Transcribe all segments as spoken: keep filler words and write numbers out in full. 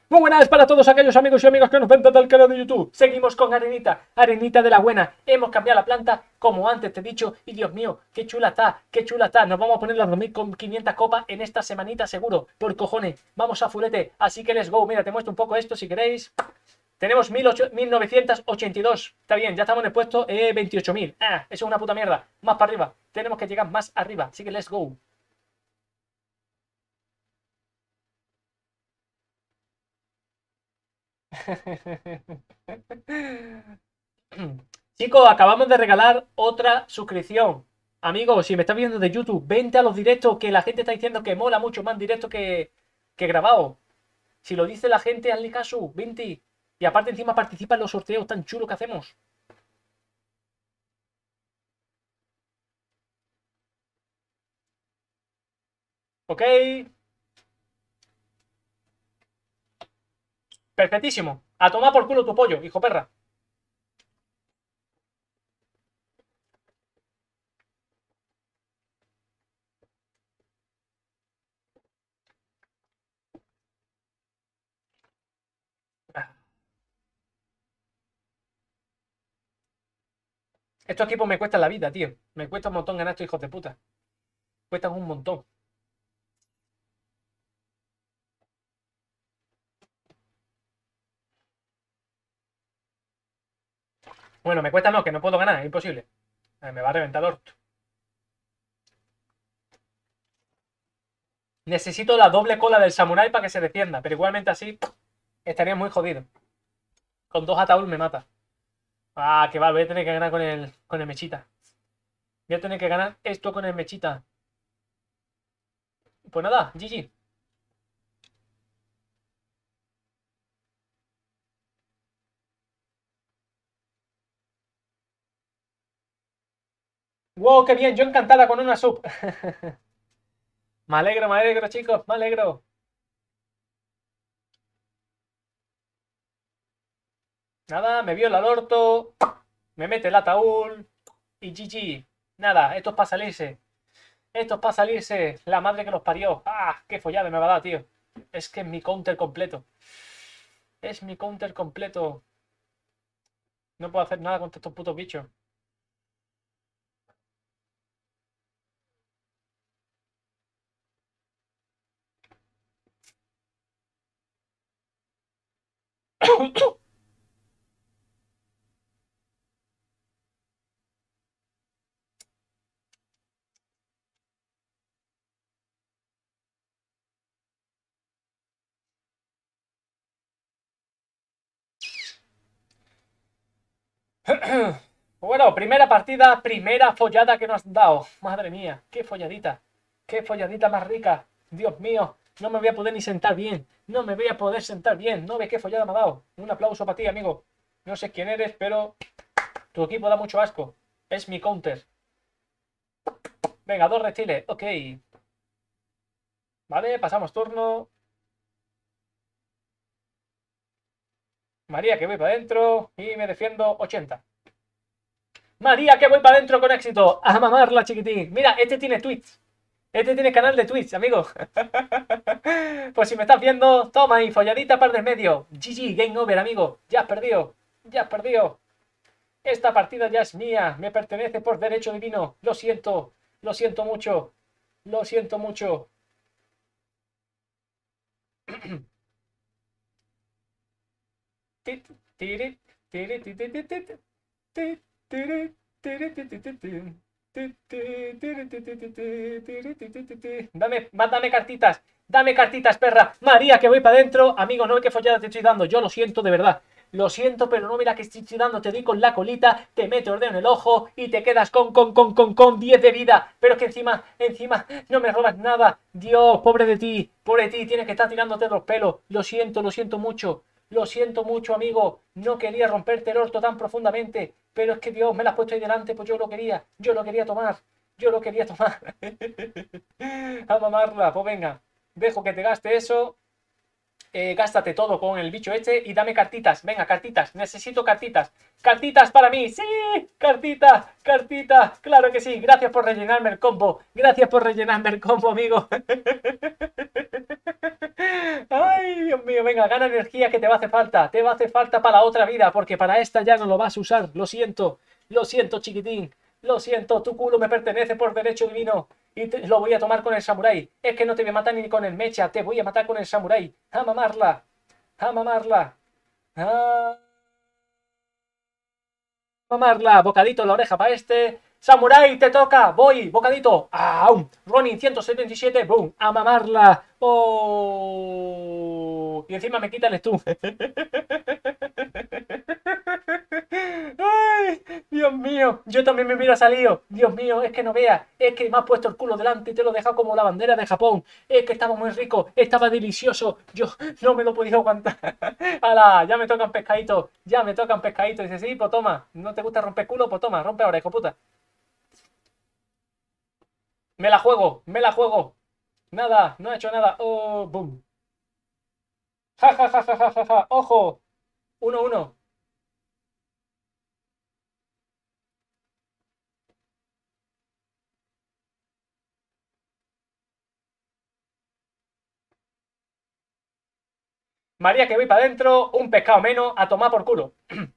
Muy buenas para todos aquellos amigos y amigas que nos ven desde el canal de YouTube. Seguimos con Arenita, Arenita de la buena. Hemos cambiado la planta, como antes te he dicho. Y Dios mío, qué chula está, qué chula está. Nos vamos a poner las dos mil quinientas copas en esta semanita seguro. Por cojones, vamos a fulete. Así que let's go. Mira, te muestro un poco esto si queréis. Tenemos mil novecientos ochenta y dos. Está bien, ya estamos en el puesto eh, veintiocho mil. Ah, eso es una puta mierda. Más para arriba. Tenemos que llegar más arriba. Así que let's go. Chicos, acabamos de regalar otra suscripción. Amigos, si me estás viendo de YouTube, vente a los directos, que la gente está diciendo que mola mucho más directo que, que grabado. Si lo dice la gente, hazle caso, vente. Y aparte encima participa en los sorteos tan chulos que hacemos. Ok. Perfectísimo. A tomar por culo tu pollo, hijo perra. Estos equipos me cuestan la vida, tío. Me cuesta un montón ganar estos hijos de puta. Cuestan un montón. Bueno, me cuesta no, que no puedo ganar, es imposible. Me va a reventar el orto. Necesito la doble cola del samurái para que se defienda, pero igualmente así estaría muy jodido. Con dos ataúd me mata. Ah, que va, voy a tener que ganar con el, con el mechita. Voy a tener que ganar esto con el mechita. Pues nada, G G. Wow, qué bien, yo encantada con una sub. Me alegro, me alegro, chicos, me alegro. Nada, me viola el orto. Me mete el ataúd. Y G G. Nada, esto es para salirse. Esto es para salirse. La madre que los parió. Ah, qué follada me va a dar, tío. Es que es mi counter completo. Es mi counter completo. No puedo hacer nada contra estos putos bichos. Bueno, primera partida, primera follada que nos han dado. Madre mía, qué folladita. Qué folladita más rica. Dios mío, no me voy a poder ni sentar bien. No me voy a poder sentar bien. No ve qué follada me ha dado. Un aplauso para ti, amigo. No sé quién eres, pero tu equipo da mucho asco. Es mi counter. Venga, dos reptiles. Ok. Vale, pasamos turno. María, que voy para adentro. Y me defiendo ochenta. María, que voy para adentro con éxito. A mamarla, chiquitín. Mira, este tiene Twitch. Este tiene canal de Twitch, amigo. Pues si me estás viendo, toma ahí, folladita par de medio. G G, game over, amigo. Ya has perdido. Ya has perdido. Esta partida ya es mía. Me pertenece por derecho divino. Lo siento. Lo siento mucho. Lo siento mucho. Dame, dame cartitas, dame cartitas, perra. María, que voy para adentro. Amigo, no hay que follada te estoy dando. Yo lo siento de verdad. Lo siento, pero no, mira que estoy dando, te doy con la colita, te meto el dedo en el ojo y te quedas con, con, con, con, con diez de vida. Pero es que encima, encima, no me robas nada. Dios, pobre de ti, pobre de ti, tienes que estar tirándote los pelos. Lo siento, lo siento mucho. Lo siento mucho, amigo. No quería romperte el orto tan profundamente. Pero es que Dios me la has puesto ahí delante, pues yo lo quería. Yo lo quería tomar. Yo lo quería tomar. A mamarla. Pues venga. Dejo que te gaste eso. Eh, gástate todo con el bicho este y dame cartitas. Venga, cartitas. Necesito cartitas. Cartitas para mí. Sí. Cartita. Cartita. Claro que sí. Gracias por rellenarme el combo. Gracias por rellenarme el combo, amigo. Ay, Dios mío, venga, gana energía que te va a hacer falta. Te va a hacer falta para la otra vida, porque para esta ya no lo vas a usar. Lo siento, lo siento, chiquitín. Lo siento, tu culo me pertenece por derecho divino. Y te, lo voy a tomar con el samurái. Es que no te voy a matar ni con el mecha, te voy a matar con el samurái. A mamarla, a mamarla. A mamarla. Bocadito en la oreja para este. Samurai, te toca. Voy, bocadito. ¡Aum! Ronin ciento setenta y siete. ¡Boom! A mamarla. ¡Oh! Y encima me quita el stun. ¡Ay! Dios mío, yo también me hubiera salido. Dios mío, es que no veas. Es que me has puesto el culo delante y te lo he dejado como la bandera de Japón. Es que estaba muy rico, estaba delicioso. Yo no me lo podía aguantar. ¡Hala! Ya me tocan pescaditos. Ya me tocan pescaditos. Dice, sí, pues toma. ¿No te gusta romper culo? Pues toma, rompe ahora, hijo puta. Me la juego, me la juego. Nada, no he hecho nada. Oh, boom. Ja, ja, ja, ja, ja, ja, ja. Ojo. Uno, uno. María, que voy para adentro. Un pescado menos. A tomar por culo.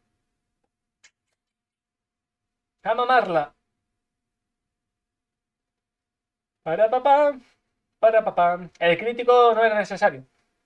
A mamarla. Para papá. Para papá. El crítico no era necesario.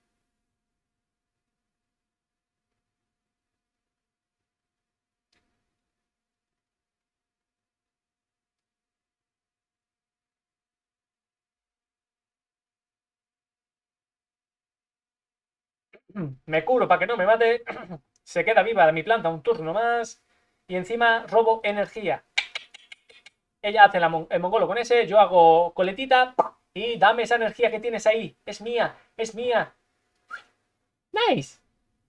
Me curo para que no me mate. Se queda viva mi planta un turno más. Y encima robo energía. Ella hace la mon el mongolo con ese. Yo hago coletita. Y dame esa energía que tienes ahí. Es mía. Es mía. Nice.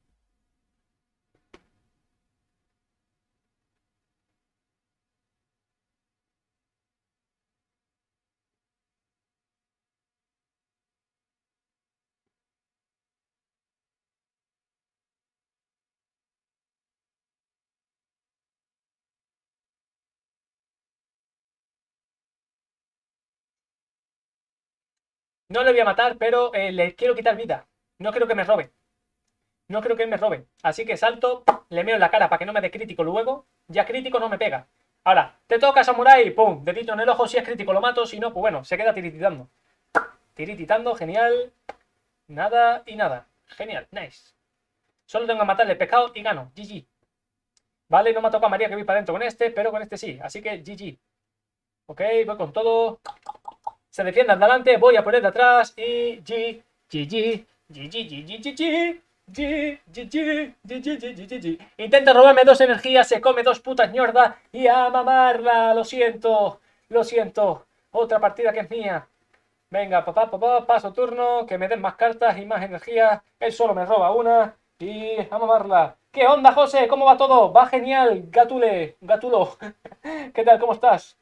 No le voy a matar, pero eh, le quiero quitar vida. No quiero que me robe. No creo que él me robe. Así que salto, le meo en la cara para que no me dé crítico luego. Ya crítico no me pega. Ahora, te toca, Samurai. Pum, dedito en el ojo. Si es crítico lo mato. Si no, pues bueno, se queda tirititando. Tirititando, genial. Nada y nada. Genial, nice. Solo tengo que matarle el pescado y gano. G G. Vale, no me ha tocado a María que voy para adentro con este, pero con este sí. Así que G G. Ok, voy con todo. Se defiende al delante, voy a poner de atrás y G, G, G, G, G, G, G, G, G. G, G, G, G, G, G, G, G. Intenta robarme dos energías, se come dos putas ñordas y a mamarla. Lo siento, lo siento. Otra partida que es mía. Venga, papá, papá, paso turno, que me den más cartas y más energía. Él solo me roba una y a mamarla. ¿Qué onda, José? ¿Cómo va todo? Va genial, Gatule, Gatulo. ¿Qué tal? ¿Cómo estás?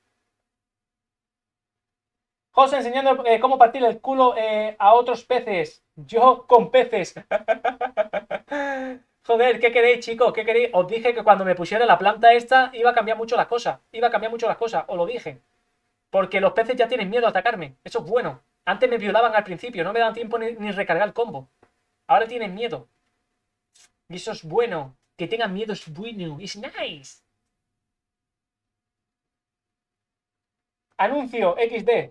José enseñando eh, cómo partir el culo eh, a otros peces. Yo con peces. Joder, ¿qué queréis, chicos? ¿Qué queréis? Os dije que cuando me pusiera la planta esta iba a cambiar mucho las cosas. Iba a cambiar mucho las cosas, os lo dije. Porque los peces ya tienen miedo a atacarme. Eso es bueno. Antes me violaban al principio, no me dan tiempo ni, ni recargar el combo. Ahora tienen miedo. Y eso es bueno. Que tengan miedo es bueno. Es nice. Anuncio equis de.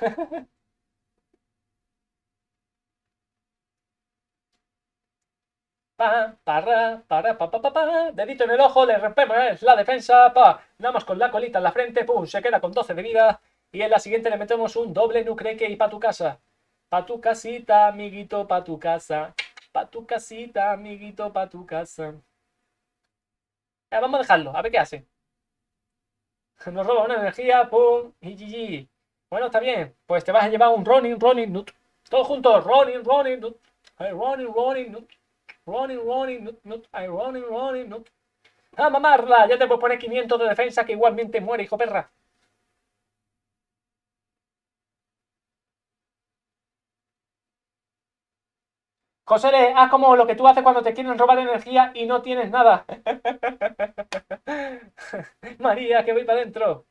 Pa, para, para, pa, pa, pa, pa. Dedito en el ojo, le rompemos la defensa. Pa. Damos con la colita en la frente. Pum, se queda con doce de vida. Y en la siguiente le metemos un doble nucreque y pa' tu casa. Pa' tu casita, amiguito, pa' tu casa. Pa' tu casita, amiguito, pa' tu casa. Eh, vamos a dejarlo, a ver qué hace. Nos roba una energía, pum, y G G. Bueno, está bien. Pues te vas a llevar un Ronin, Ronin, Nut. Todos juntos, Ronin, Ronin, Nut. Ay, Ronin, Ronin, Nut. Ronin, Ronin, Nut, Nut. Ay, Ronin, Ronin, Nut. ¡A mamarla! Ya te puedo poner quinientos de defensa que igualmente muere, hijo perra. José, haz como lo que tú haces cuando te quieren robar energía y no tienes nada. María, que voy para adentro.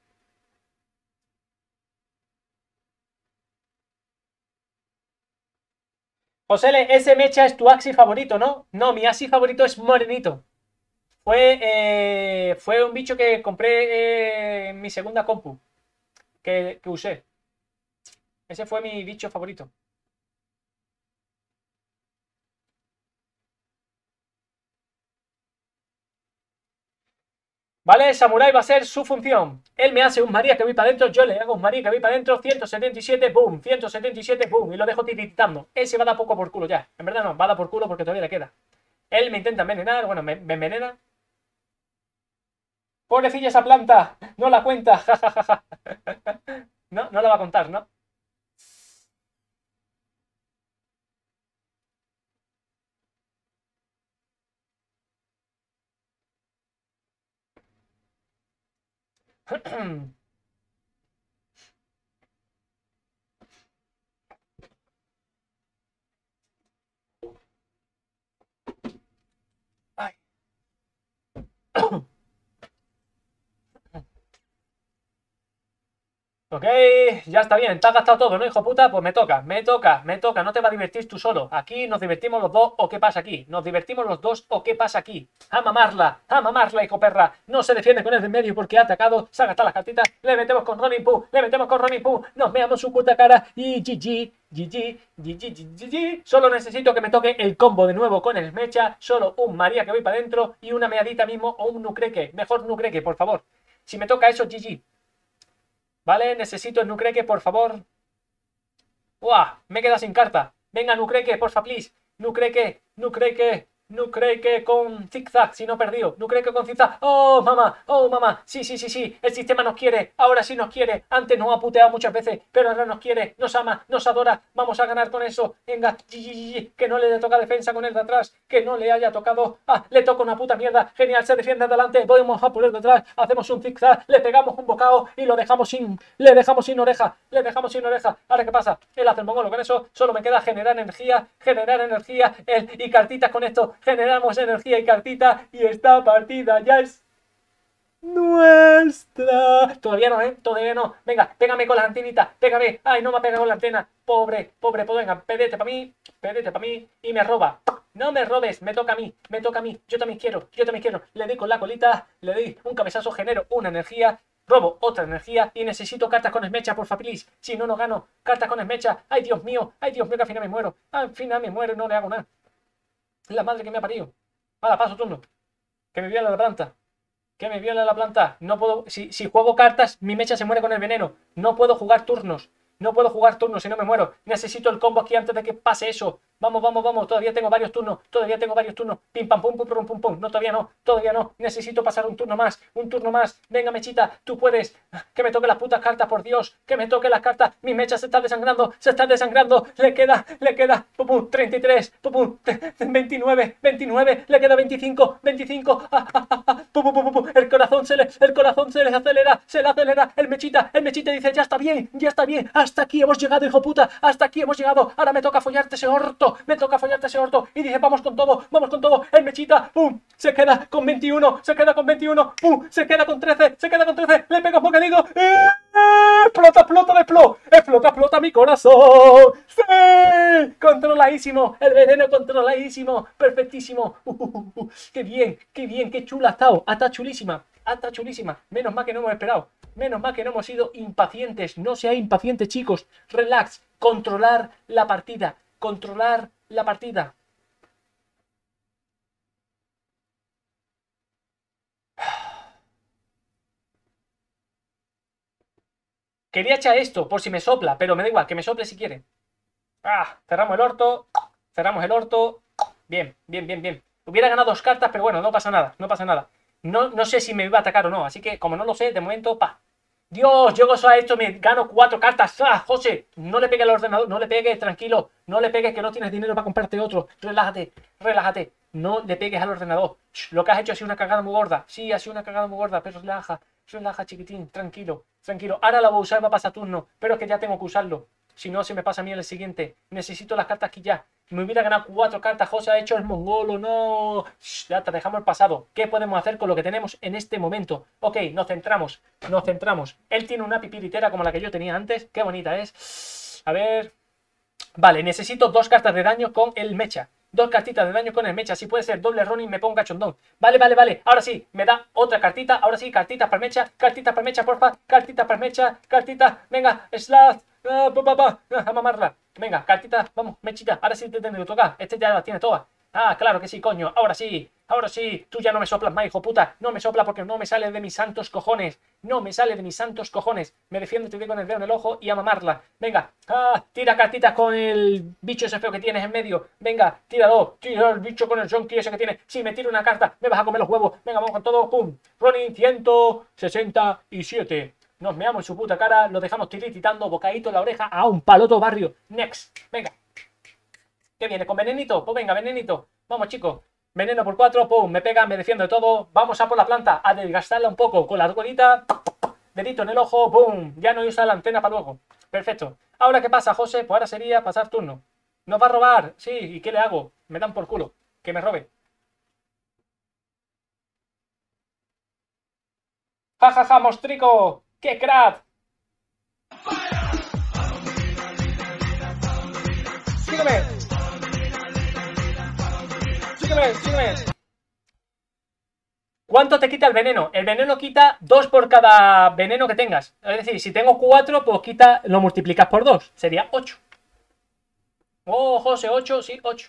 José L, ese mecha es tu Axi favorito, ¿no? No, mi Axi favorito es Morenito. Fue, eh, fue un bicho que compré eh, en mi segunda compu, que, que usé. Ese fue mi bicho favorito. ¿Vale? Samurai va a ser su función. Él me hace un María que voy para adentro, yo le hago un María que voy para adentro, ciento setenta y siete, boom, ciento setenta y siete, boom, y lo dejo tiritando. Ese va a dar poco por culo ya. En verdad no, va a dar por culo porque todavía le queda. Él me intenta envenenar, bueno, me, me envenena. Pobrecilla esa planta, no la cuenta, jajajaja. No, no la va a contar, ¿no? Ay. Ok, ya está bien, te has gastado todo, ¿no, hijo puta? Pues me toca, me toca, me toca, no te va a divertir tú solo. Aquí nos divertimos los dos, ¿o qué pasa aquí? Nos divertimos los dos, ¿o qué pasa aquí? A mamarla, a mamarla, hijo perra. No se defiende con el de medio porque ha atacado, se ha gastado las cartitas, le metemos con Ronin Poo, le metemos con Ronin Poo, nos meamos su puta cara y G G, G G, G G, G G. Solo necesito que me toque el combo de nuevo con el mecha, solo un María que voy para adentro y una meadita mismo o un nucreque. Mejor nucreque, por favor. Si me toca eso, G G. ¿Vale? Necesito el Nucreque, por favor. ¡Uah! Me he quedado sin carta. Venga, Nucreque, porfa, please. Nucreque, Nucreque, Nucreque con zigzag, si no perdió. Nucreque con zigzag. ¡Oh, mamá! ¡Oh, mamá! Sí, sí, sí, sí. El sistema nos quiere. Ahora sí nos quiere. Antes nos ha puteado muchas veces, pero ahora nos quiere, nos ama, nos adora. Vamos a ganar con eso. Venga, que no le toca defensa con el de atrás. Que no le haya tocado. ¡Ah! Le toca una puta mierda. Genial, se defiende adelante. Vamos a por el de atrás. Hacemos un zigzag. Le pegamos un bocado y lo dejamos sin. Le dejamos sin oreja. Le dejamos sin oreja. Ahora, ¿qué pasa? Él hace el mongolo con eso. Solo me queda generar energía. Generar energía. Él y cartitas con esto. Generamos energía y cartitas. Y esta partida ya es nuestra. Todavía no, ¿eh? Todavía no. Venga, pégame con la antenita. Pégame. Ay, no me ha pegado con la antena. Pobre, pobre, pues venga, pedete para mí. Pedete para mí. Y me roba. No me robes. Me toca a mí. Me toca a mí. Yo también quiero. Yo también quiero. Le doy con la colita. Le doy un cabezazo. Genero una energía. Robo otra energía y necesito cartas con esmecha, porfa, please. Si no, no gano. Cartas con esmecha. Ay, Dios mío. Ay, Dios mío, que al final me muero. Al final me muero y no le hago nada. La madre que me ha parido. Vale, paso turno. Que me viola la planta. Que me viola la planta. No puedo. Si, si juego cartas, mi mecha se muere con el veneno. No puedo jugar turnos. No puedo jugar turnos si no me muero. Necesito el combo aquí antes de que pase eso. Vamos, vamos, vamos. Todavía tengo varios turnos. Todavía tengo varios turnos. Pim, pam, pum, pum, pum, pum, pum. No, todavía no. Todavía no. Necesito pasar un turno más. Un turno más. Venga, mechita. Tú puedes. Que me toque las putas cartas, por Dios. Que me toque las cartas. Mi mecha se está desangrando. Se está desangrando. Le queda, le queda. Pum, pum, treinta y tres. Pum, pum, veintinueve. veintinueve. Le queda veinticinco. veinticinco. Ah, ah, ah, ah. Pum, pum, pum, pum. El corazón se le, el corazón se le acelera. Se le acelera. El mechita, el mechita dice, ya está bien. Ya está bien. Hasta aquí hemos llegado, hijo puta. Hasta aquí hemos llegado. Ahora me toca follarte ese orto. Me toca follarte ese orto. Y dice, vamos con todo. Vamos con todo. El mechita. Pum. Se queda con veintiuno. Se queda con veintiuno. Pum. Se queda con trece. Se queda con trece. Le pega un bocadillo. ¡Eh! Explota, explota, explota. Explota, explota mi corazón. ¡Sí! Controladísimo. El veneno controladísimo. Perfectísimo. Uh, uh, uh, uh. Qué bien, qué bien, qué chula ha estado. Ha estado chulísima. Ha estado chulísima. Menos mal que no hemos esperado. Menos mal que no hemos sido impacientes. No seáis impacientes, chicos. Relax. Controlar la partida. Controlar la partida. Quería echar esto por si me sopla, pero me da igual, que me sople si quiere. Ah, cerramos el orto. Cerramos el orto. Bien, bien, bien, bien. Hubiera ganado dos cartas, pero bueno, no pasa nada. No pasa nada. No, no sé si me iba a atacar o no, así que como no lo sé, de momento, pa. Dios, llego a esto, me gano cuatro cartas. ¡Ah, José! No le pegue al ordenador, no le pegues, tranquilo. No le pegues que no tienes dinero para comprarte otro. Relájate, relájate. No le pegues al ordenador. Shh, lo que has hecho ha sido una cagada muy gorda. Sí, ha sido una cagada muy gorda, pero relaja. Relaja, chiquitín, tranquilo, tranquilo. Ahora la voy a usar para pasar turno, pero es que ya tengo que usarlo. Si no, se me pasa a mí el siguiente. Necesito las cartas aquí ya. Me hubiera ganado cuatro cartas. José ha hecho el mongolo. No. Shh, ya te dejamos el pasado. ¿Qué podemos hacer con lo que tenemos en este momento? Ok, nos centramos. Nos centramos. Él tiene una pipiritera como la que yo tenía antes. Qué bonita es. A ver. Vale, necesito dos cartas de daño con el mecha. Dos cartitas de daño con el mecha. Si puede ser doble Ronin, me pongo cachondón. Vale, vale, vale. Ahora sí, me da otra cartita. Ahora sí, cartitas para mecha. Cartitas para mecha, porfa. Cartitas para mecha. Cartitas. Venga, slash. Ah, pa, pa, pa. Ah, a mamarla. Venga, cartitas. Vamos, mechita. Ahora sí te tengo que tocar. Este ya la tiene toda. Ah, claro que sí, coño. Ahora sí. Ahora sí. Tú ya no me soplas más, hijo puta. No me sopla porque no me sale de mis santos cojones. No me sale de mis santos cojones. Me defiendo, te doy con el dedo en el ojo y a mamarla. Venga. Ah, tira cartitas con el bicho ese feo que tienes en medio. Venga, tira dos. Tira el bicho con el junkie ese que tiene. Si me tiro una carta, me vas a comer los huevos. Venga, vamos con todo. Pum. Ronin ciento sesenta y siete. Nos meamos en su puta cara. Lo dejamos tirititando. Bocadito en la oreja. A un paloto barrio. Next. Venga. ¿Qué viene? ¿Con venenito? Pues venga, venenito. Vamos, chicos. Veneno por cuatro. Pum. Me pega, me defiendo de todo. Vamos a por la planta. A desgastarla un poco con la argolita. Dedito en el ojo. Pum. Ya no usa la antena para luego. Perfecto. Ahora, ¿qué pasa, José? Pues ahora sería pasar turno. ¿Nos va a robar? Sí. ¿Y qué le hago? Me dan por culo. Que me robe. ¡Ja, ja, ja, mostrico! ¡Qué crack! ¡Sígueme! ¡Sígueme! ¡Sígueme! ¿Cuánto te quita el veneno? El veneno quita dos por cada veneno que tengas. Es decir, si tengo cuatro, pues quita, lo multiplicas por dos. Sería ocho. Oh, José, ocho, sí, ocho.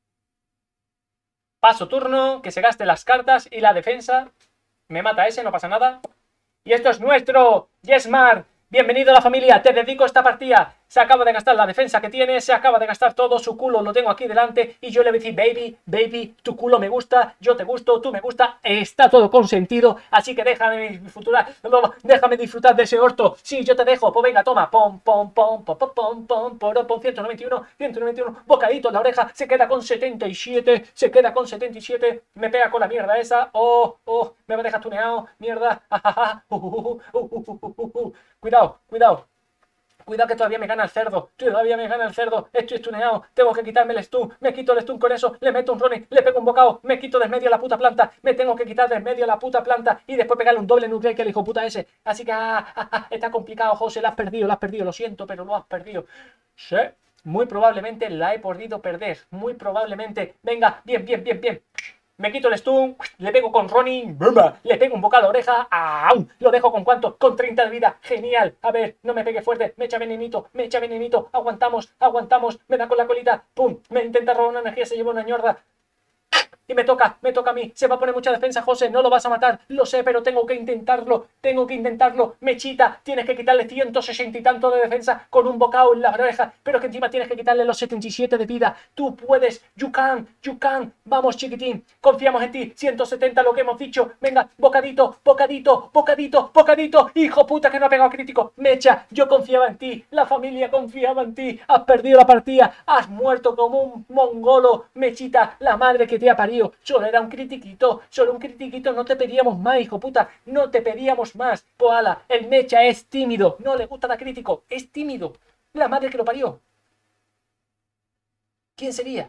Paso turno, que se gaste las cartas y la defensa. Me mata ese, no pasa nada. Y esto es nuestro Yesmar. Bienvenido a la familia, te dedico esta partida. Se acaba de gastar la defensa que tiene, se acaba de gastar todo, su culo lo tengo aquí delante y yo le voy a decir, baby, baby, tu culo me gusta, yo te gusto, tú me gusta, está todo consentido, así que déjame disfrutar, déjame disfrutar de ese orto. Sí, yo te dejo, pues venga, toma, pom, pom, pom, pom, pom, pom, pom, pom, pom, ciento noventa y uno, ciento noventa y uno, bocadito en la oreja, se queda con setenta y siete, se queda con setenta y siete, me pega con la mierda esa, oh, oh, me va a dejar tuneado, mierda, jajaja, uh, uh, uh, uh, uh, uh, uh, uh. Cuidado, cuidado. Cuidado que todavía me gana el cerdo. Todavía me gana el cerdo. Estoy stuneado. Tengo que quitarme el stun. Me quito el stun con eso. Le meto un Ronin. Le pego un bocado. Me quito del medio la puta planta. Me tengo que quitar del medio la puta planta. Y después pegarle un doble nuclear que el hijo puta ese. Así que ah, ah, ah, está complicado, José. La has perdido, la has perdido. Lo siento, pero lo has perdido. Sí. Muy probablemente la he podido perder. Muy probablemente. Venga, bien, bien, bien, bien. Me quito el stun, le pego con Ronin, le pego un bocado a la oreja, ¡au! Lo dejo con cuánto, con treinta de vida, genial. A ver, no me pegue fuerte, me echa venenito, me echa venenito, aguantamos, aguantamos, me da con la colita, pum, me intenta robar una energía, se lleva una ñorda. Y me toca, me toca a mí, se va a poner mucha defensa, José, no lo vas a matar, lo sé, pero tengo que intentarlo, tengo que intentarlo, Mechita, tienes que quitarle ciento sesenta y tanto de defensa con un bocado en la oreja, pero que encima tienes que quitarle los setenta y siete de vida, tú puedes, you can, you can, vamos chiquitín, confiamos en ti, ciento setenta lo que hemos dicho, venga, bocadito, bocadito, bocadito, bocadito, hijo puta que no ha pegado crítico, Mecha, yo confiaba en ti, la familia confiaba en ti, has perdido la partida, has muerto como un mongolo, Mechita, la madre que te ha parido. Solo era un critiquito, solo un critiquito, no te pedíamos más, hijo puta, no te pedíamos más. Pues ala, el Mecha es tímido, no le gusta dar crítico, es tímido. La madre que lo parió. ¿Quién sería?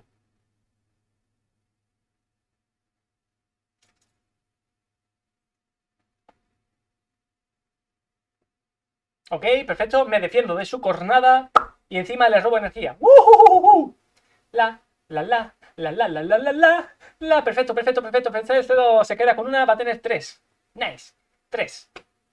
Ok, perfecto, me defiendo de su cornada y encima le robo energía. ¡Uh! La, la, la, la, la, la, la, la, la, la, perfecto, perfecto, perfecto, perfecto, se queda con una, va a tener tres. Nice, tres.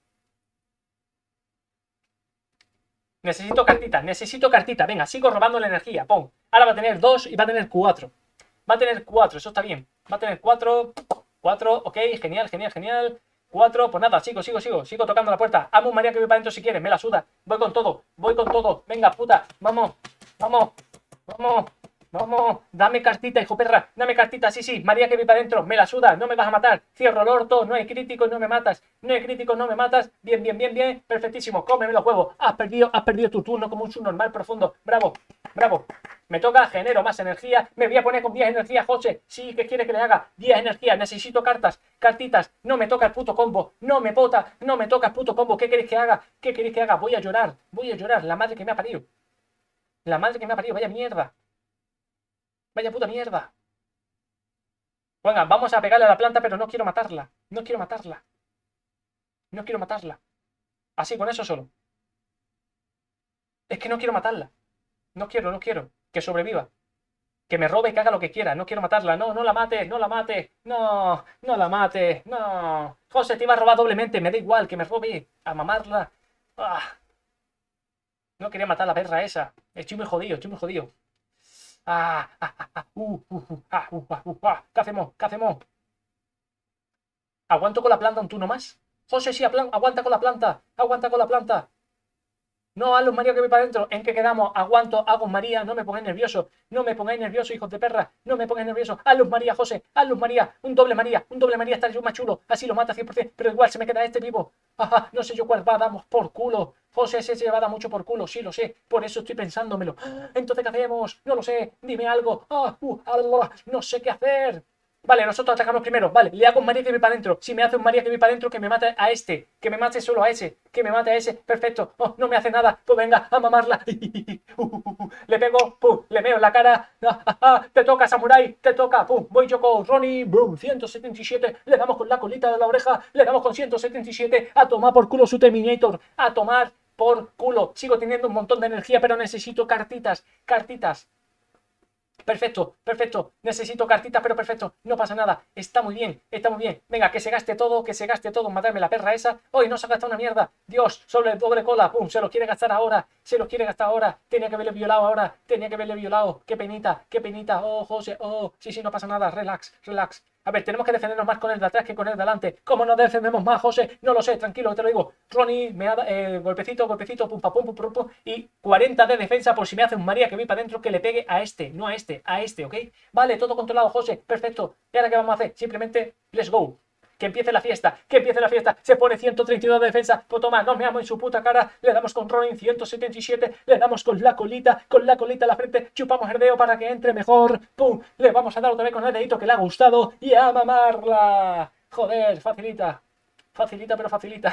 Necesito cartita, necesito cartita, venga, sigo robando la energía, pum. Ahora va a tener dos y va a tener cuatro. Va a tener cuatro, eso está bien. Va a tener cuatro, cuatro, ok, genial, genial, genial. Cuatro, pues nada, sigo, sigo, sigo, sigo tocando la puerta. Amo María que voy para adentro si quieres, me la suda. Voy con todo, voy con todo. Venga, puta, vamos, vamos, vamos. Vamos, dame cartita, hijo perra, dame cartita, sí, sí, María que vi para adentro, me la suda, no me vas a matar, cierro el orto, no hay críticos, no me matas, no hay críticos, no me matas, bien, bien, bien, bien, perfectísimo, cómeme los huevos, has perdido, has perdido tu turno como un subnormal profundo, bravo, bravo, me toca, genero más energía, me voy a poner con diez energía, José, sí, ¿qué quiere que le haga? diez energía, necesito cartas, cartitas, no me toca el puto combo, no me pota, no me toca el puto combo, ¿qué queréis que haga? ¿Qué queréis que haga? Voy a llorar, voy a llorar, la madre que me ha parido, la madre que me ha parido, vaya mierda. Vaya puta mierda. Venga, vamos a pegarle a la planta, pero no quiero matarla. No quiero matarla. No quiero matarla. Así, con eso solo. Es que no quiero matarla. No quiero, no quiero. Que sobreviva. Que me robe y que haga lo que quiera. No quiero matarla. No, no la mate, no la mate. No, no la mate. No. José, te iba a robar doblemente. Me da igual que me robe. A mamarla. Ah. No quería matar a la perra esa. Estoy muy jodido, estoy muy jodido. Ah, ah, ah, ah, uh, uh, uh, ah, uh, ah, uh, ah. ¿Qué hacemos? ¿Qué hacemos? ¿Aguanto con la planta un turno más? José, sí, aguanta con la planta. Aguanta con la planta. No, a Luz María que voy para adentro. ¿En qué quedamos? Aguanto, hago María. No me pongáis nervioso. No me pongáis nervioso, hijos de perra. No me pongáis nervioso. A Luz María, José. A Luz María. Un doble María. Un doble María está yo más chulo. Así lo mata cien por cien. Pero igual se me queda este vivo. Ajá, no sé yo cuál va. Damos por culo. José, ese se va a dar mucho por culo. Sí, lo sé. Por eso estoy pensándomelo. Entonces, ¿qué hacemos? No lo sé. Dime algo. Ah, uh, ah, no sé qué hacer. Vale, nosotros atacamos primero. Vale, le hago un María que voy para adentro. Si me hace un María que voy para adentro, que me mate a este. Que me mate solo a ese. Que me mate a ese. Perfecto. Oh, no me hace nada. Pues venga, a mamarla. Le pego. Pum. Le meo en la cara. Ah, ah, ah. Te toca, Samurai. Te toca. Pum. Voy yo con Ronnie. Boom. ciento setenta y siete. Le damos con la colita de la oreja. Le damos con ciento setenta y siete. A tomar por culo su Terminator. A tomar por culo. Sigo teniendo un montón de energía, pero necesito cartitas. Cartitas. Perfecto, perfecto, necesito cartitas, pero perfecto, no pasa nada, está muy bien, está muy bien, venga, que se gaste todo, que se gaste todo, matarme la perra esa, hoy no se ha gastado una mierda, Dios, sobre doble cola, pum, se lo quiere gastar ahora, se lo quiere gastar ahora, tenía que haberle violado ahora, tenía que haberle violado, qué penita, qué penita, oh, José, oh, sí, sí, no pasa nada, relax, relax. A ver, tenemos que defendernos más con el de atrás que con el de adelante. ¿Cómo nos defendemos más, José? No lo sé, tranquilo, te lo digo. Ronnie me ha dado eh, golpecito, golpecito, pum, pum, pum, pum, pum, y cuarenta de defensa por si me hace un María que voy para adentro que le pegue a este, no a este, a este, ¿ok? Vale, todo controlado, José, perfecto. ¿Y ahora qué vamos a hacer? Simplemente, let's go. Que empiece la fiesta, que empiece la fiesta. Se pone ciento treinta y dos de defensa. Pues toma, nos meamos en su puta cara. Le damos con Ronin ciento setenta y siete. Le damos con la colita, con la colita a la frente. Chupamos el dedo para que entre mejor. Pum, le vamos a dar otra vez con el dedito que le ha gustado. Y a mamarla. Joder, facilita. Facilita, pero facilita.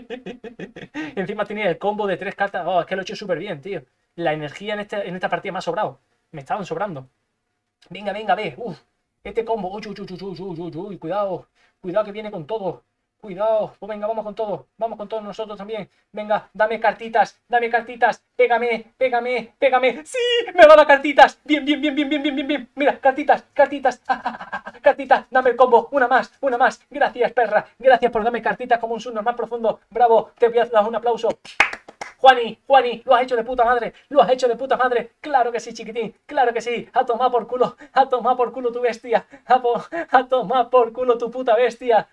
Encima tenía el combo de tres cartas. Oh, es que lo he hecho súper bien, tío. La energía en, este, en esta partida me ha sobrado. Me estaban sobrando. Venga, venga, ve. Uf. Este combo. Uy, uy, uy, uy, uy, uy, uy, cuidado. Cuidado que viene con todo. Cuidado. Pues venga, vamos con todo. Vamos con todos nosotros también. Venga, dame cartitas. Dame cartitas. Pégame, pégame, pégame. ¡Sí! ¡Me va a dar cartitas! Bien, bien, bien, bien, bien, bien, bien, bien. Mira, cartitas, cartitas. Cartitas. Dame el combo. Una más, una más. Gracias, perra. Gracias por darme cartitas como un sur más profundo. Bravo. Te voy a dar un aplauso. Juani, Juani, lo has hecho de puta madre, lo has hecho de puta madre, claro que sí, chiquitín, claro que sí, a tomar por culo, a tomar por culo tu bestia, a, po, a tomar por culo tu puta bestia,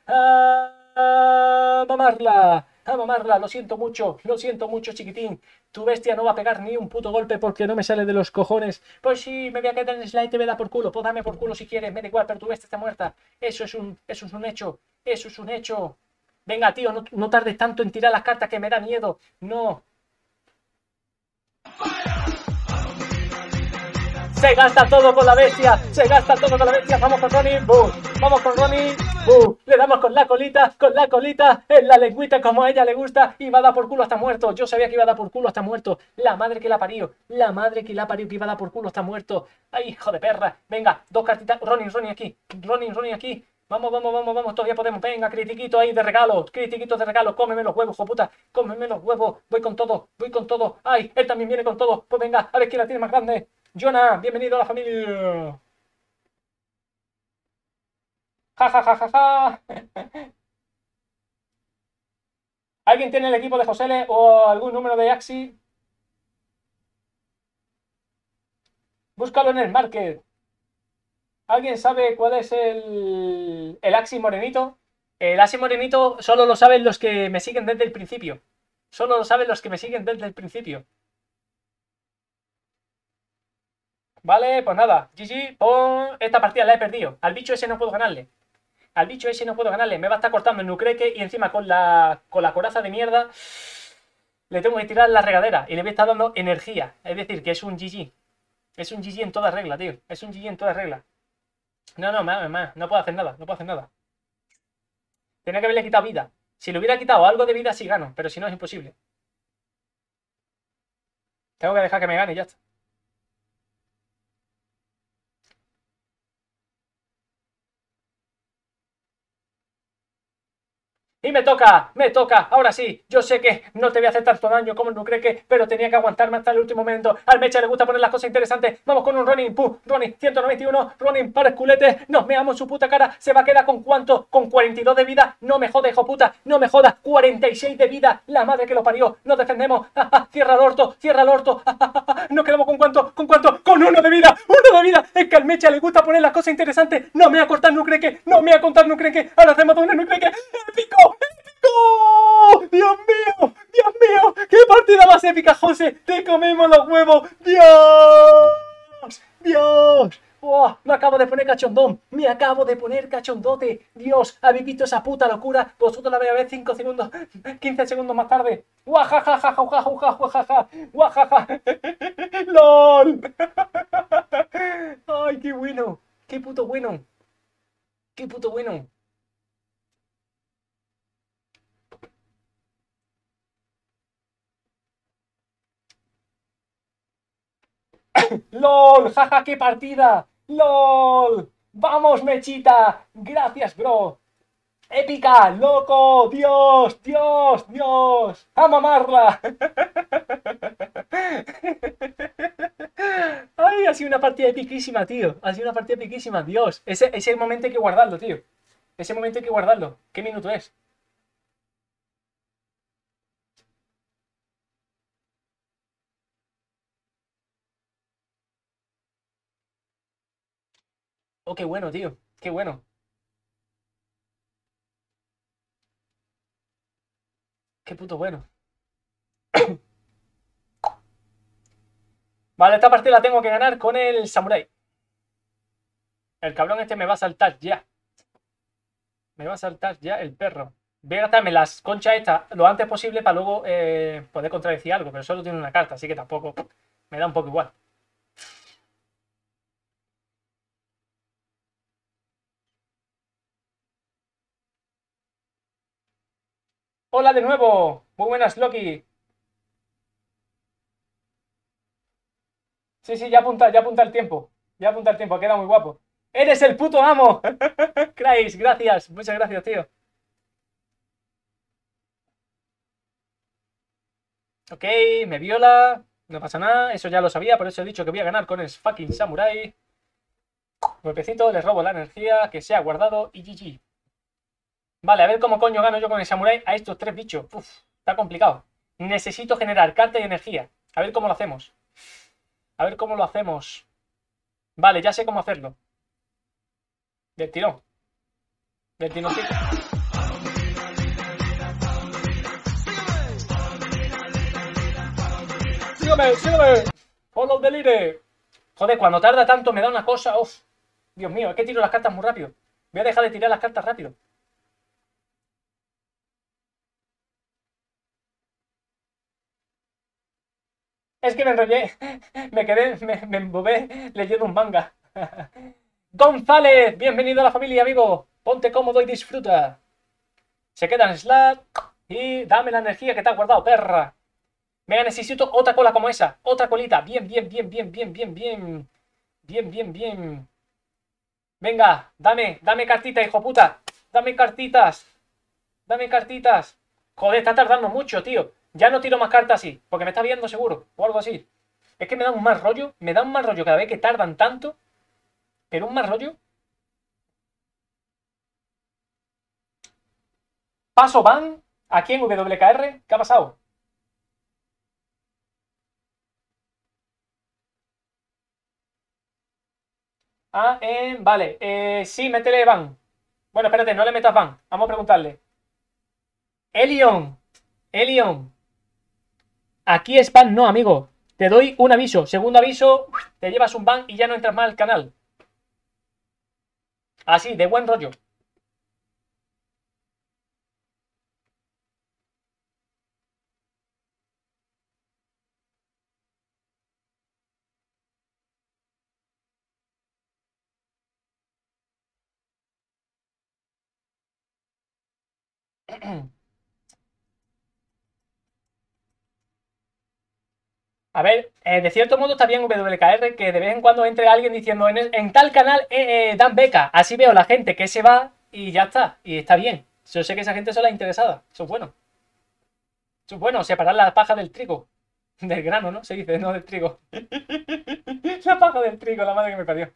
a mamarla, a mamarla, lo siento mucho, lo siento mucho, chiquitín, tu bestia no va a pegar ni un puto golpe porque no me sale de los cojones, pues sí, me voy a quedar en slide y te me da por culo, pues dame por culo si quieres, me da igual, pero tu bestia está muerta, eso es un, eso es un hecho, eso es un hecho, venga tío, no, no tardes tanto en tirar las cartas que me da miedo, no. Se gasta todo con la bestia, se gasta todo con la bestia, vamos con Ronnie, boom, vamos con Ronnie, boom, le damos con la colita, con la colita, en la lengüita como a ella le gusta y va a dar por culo hasta muerto, yo sabía que iba a dar por culo hasta muerto, la madre que la parió, la madre que la parió que iba a dar por culo hasta muerto, ay hijo de perra, venga, dos cartitas, Ronnie, Ronnie aquí, Ronnie, Ronnie aquí, vamos, vamos, vamos, vamos, todavía podemos, venga, critiquito ahí de regalo, critiquito de regalo, cómeme los huevos, hijo puta, cómeme los huevos, voy con todo, voy con todo, ay, él también viene con todo, pues venga, a ver quién la tiene más grande. Jonah, bienvenido a la familia. Ja, ja, ja, ja, ja. ¿Alguien tiene el equipo de Josele o algún número de Axi? Búscalo en el market. ¿Alguien sabe cuál es el, el Axi morenito? El Axi morenito solo lo saben los que me siguen desde el principio. Solo lo saben los que me siguen desde el principio. Vale, pues nada, G G, pon... esta partida la he perdido. Al bicho ese no puedo ganarle. Al bicho ese no puedo ganarle. Me va a estar cortando el nucreque y encima con la, con la coraza de mierda le tengo que tirar la regadera y le voy a estar dando energía. Es decir, que es un G G. Es un G G en toda regla, tío. Es un G G en toda regla. No, no, más, más. No puedo hacer nada. No puedo hacer nada. Tenía que haberle quitado vida. Si le hubiera quitado algo de vida, sí gano. Pero si no, es imposible. Tengo que dejar que me gane y ya está. Y me toca, me toca, ahora sí, yo sé que no te voy a hacer tanto daño como no cree que, pero tenía que aguantarme hasta el último momento. Al Mecha le gusta poner las cosas interesantes. Vamos con un Ronin, pum, Ronin, ciento noventa y uno, Ronin para el culete, nos meamos su puta cara, se va a quedar con cuánto, con cuarenta y dos de vida, no me jodas, hijo puta, no me jodas, cuarenta y seis de vida, la madre que lo parió, nos defendemos, ja, ja, cierra el orto, cierra el orto, ja, ja, ja, ja. Nos quedamos con cuánto, con cuánto, con uno de vida, uno de vida, es que al Mecha le gusta poner las cosas interesantes, no me voy a cortar, no cree que, no me voy a contar, no cree que, ahora hacemos una, no cree que, épico, ¡oh! ¡Dios mío! ¡Dios mío! ¡Qué partida más épica, José! ¡Te comemos los huevos! ¡Dios! ¡Dios! ¡Oh! Me acabo de poner cachondón. Me acabo de poner cachondote. Dios, ¿habéis visto esa puta locura? Vosotros la vais a ver cinco segundos, quince segundos más tarde. ¡Guajajaja! ¡Guajajaja! ¡Guajaja! ¡Lol! ¡Ay, qué bueno! ¡Qué puto bueno! ¡Qué puto bueno! ¡Lol! ¡Jaja, qué partida! ¡Lol! ¡Vamos, Mechita! ¡Gracias, bro! ¡Épica! ¡Loco! ¡Dios! ¡Dios! ¡Dios! ¡A mamarla! ¡Ay! Ha sido una partida epiquísima, tío. Ha sido una partida epiquísima. Dios. Ese, ese momento hay que guardarlo, tío. Ese momento hay que guardarlo. ¿Qué minuto es? Oh, qué bueno, tío. Qué bueno. Qué puto bueno. Vale, esta partida la tengo que ganar con el Samurai. El cabrón este me va a saltar ya. Me va a saltar ya el perro. Voy a gastarme las conchas estas lo antes posible para luego eh, poder contradecir algo, pero solo tiene una carta, así que tampoco me da un poco igual. Hola de nuevo. Muy buenas, Loki. Sí, sí, ya apunta, ya apunta el tiempo. Ya apunta el tiempo, queda muy guapo. ¡Eres el puto amo! Christ, gracias. Muchas gracias, tío. Ok, me viola. No pasa nada, eso ya lo sabía, por eso he dicho que voy a ganar con el fucking Samurai. Golpecito, les robo la energía que se ha guardado y G G. Vale, a ver cómo coño gano yo con el Samurai a estos tres bichos. Uf, está complicado. Necesito generar carta y energía. A ver cómo lo hacemos. A ver cómo lo hacemos. Vale, ya sé cómo hacerlo. Del tirón. Del tironcito. ¡Sígueme, sígueme! ¡Follow the leader! Joder, cuando tarda tanto me da una cosa. Uf. Dios mío, es que tiro las cartas muy rápido. Voy a dejar de tirar las cartas rápido. Es que me enrollé. Me quedé, me, me embobé leyendo un manga. González, bienvenido a la familia, amigo. Ponte cómodo y disfruta. Se queda en Slack y dame la energía que te has guardado, perra. Venga, necesito otra cola como esa. Otra colita. Bien, bien, bien, bien, bien, bien, bien. Bien, bien, bien. Venga, dame, dame cartita, hijo puta. Dame cartitas. Dame cartitas. Joder, está tardando mucho, tío. Ya no tiro más cartas así, porque me está viendo seguro, o algo así. Es que me da un mal rollo, me da un mal rollo cada vez que tardan tanto. Pero un mal rollo. Paso van aquí en W K R. ¿Qué ha pasado? Ah, eh, vale. Eh, sí, métele van. Bueno, espérate, no le metas van. Vamos a preguntarle. Elion. Elion. Aquí es ban, no, amigo. Te doy un aviso. Segundo aviso, te llevas un ban y ya no entras más al canal. Así, de buen rollo. A ver, eh, de cierto modo está bien W K R que de vez en cuando entre alguien diciendo en, en tal canal eh, eh, dan beca. Así veo la gente que se va y ya está. Y está bien. Yo sé que esa gente son las interesada. Eso es bueno. Eso es bueno, separar la paja del trigo. Del grano, ¿no? Se dice, no del trigo. La paja del trigo, la madre que me parió.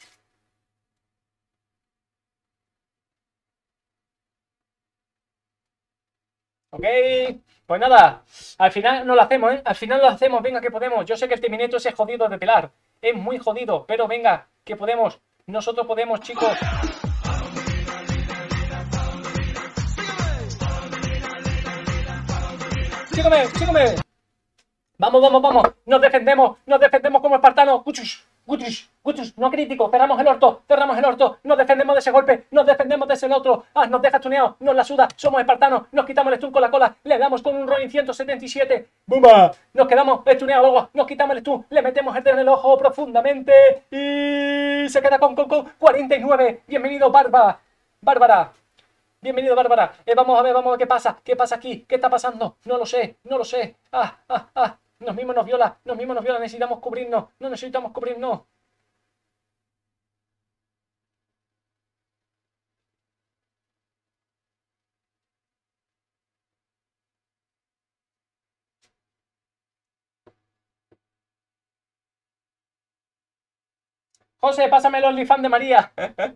Ok, pues nada, al final no lo hacemos, ¿eh? Al final lo hacemos, venga que podemos. Yo sé que el Terminator es jodido de pelar, es muy jodido, pero venga, que podemos. Nosotros podemos, chicos. Sígueme, sígueme. Vamos, vamos, vamos. Nos defendemos, nos defendemos como espartanos. Guchus, guchus, guchus. No crítico. Cerramos el orto, cerramos el orto. Nos defendemos de ese golpe, nos defendemos de ese otro. Ah, nos deja tuneado, nos la suda. Somos espartanos. Nos quitamos el stun con la cola. Le damos con un Ronin ciento setenta y siete. ¡Bumba! Nos quedamos estuneados luego. Nos quitamos el stun. Le metemos el dedo en el ojo profundamente. Y se queda con, con, con cuarenta y nueve. Bienvenido, Barba. Bárbara. Bienvenido, Bárbara. Eh, vamos a ver, vamos a ver qué pasa. ¿Qué pasa aquí? ¿Qué está pasando? No lo sé, no lo sé. Ah, ah, ah. Nos mismos nos viola, nos mismos nos viola. Necesitamos cubrirnos. No necesitamos cubrirnos. José, pásame el OnlyFans de María.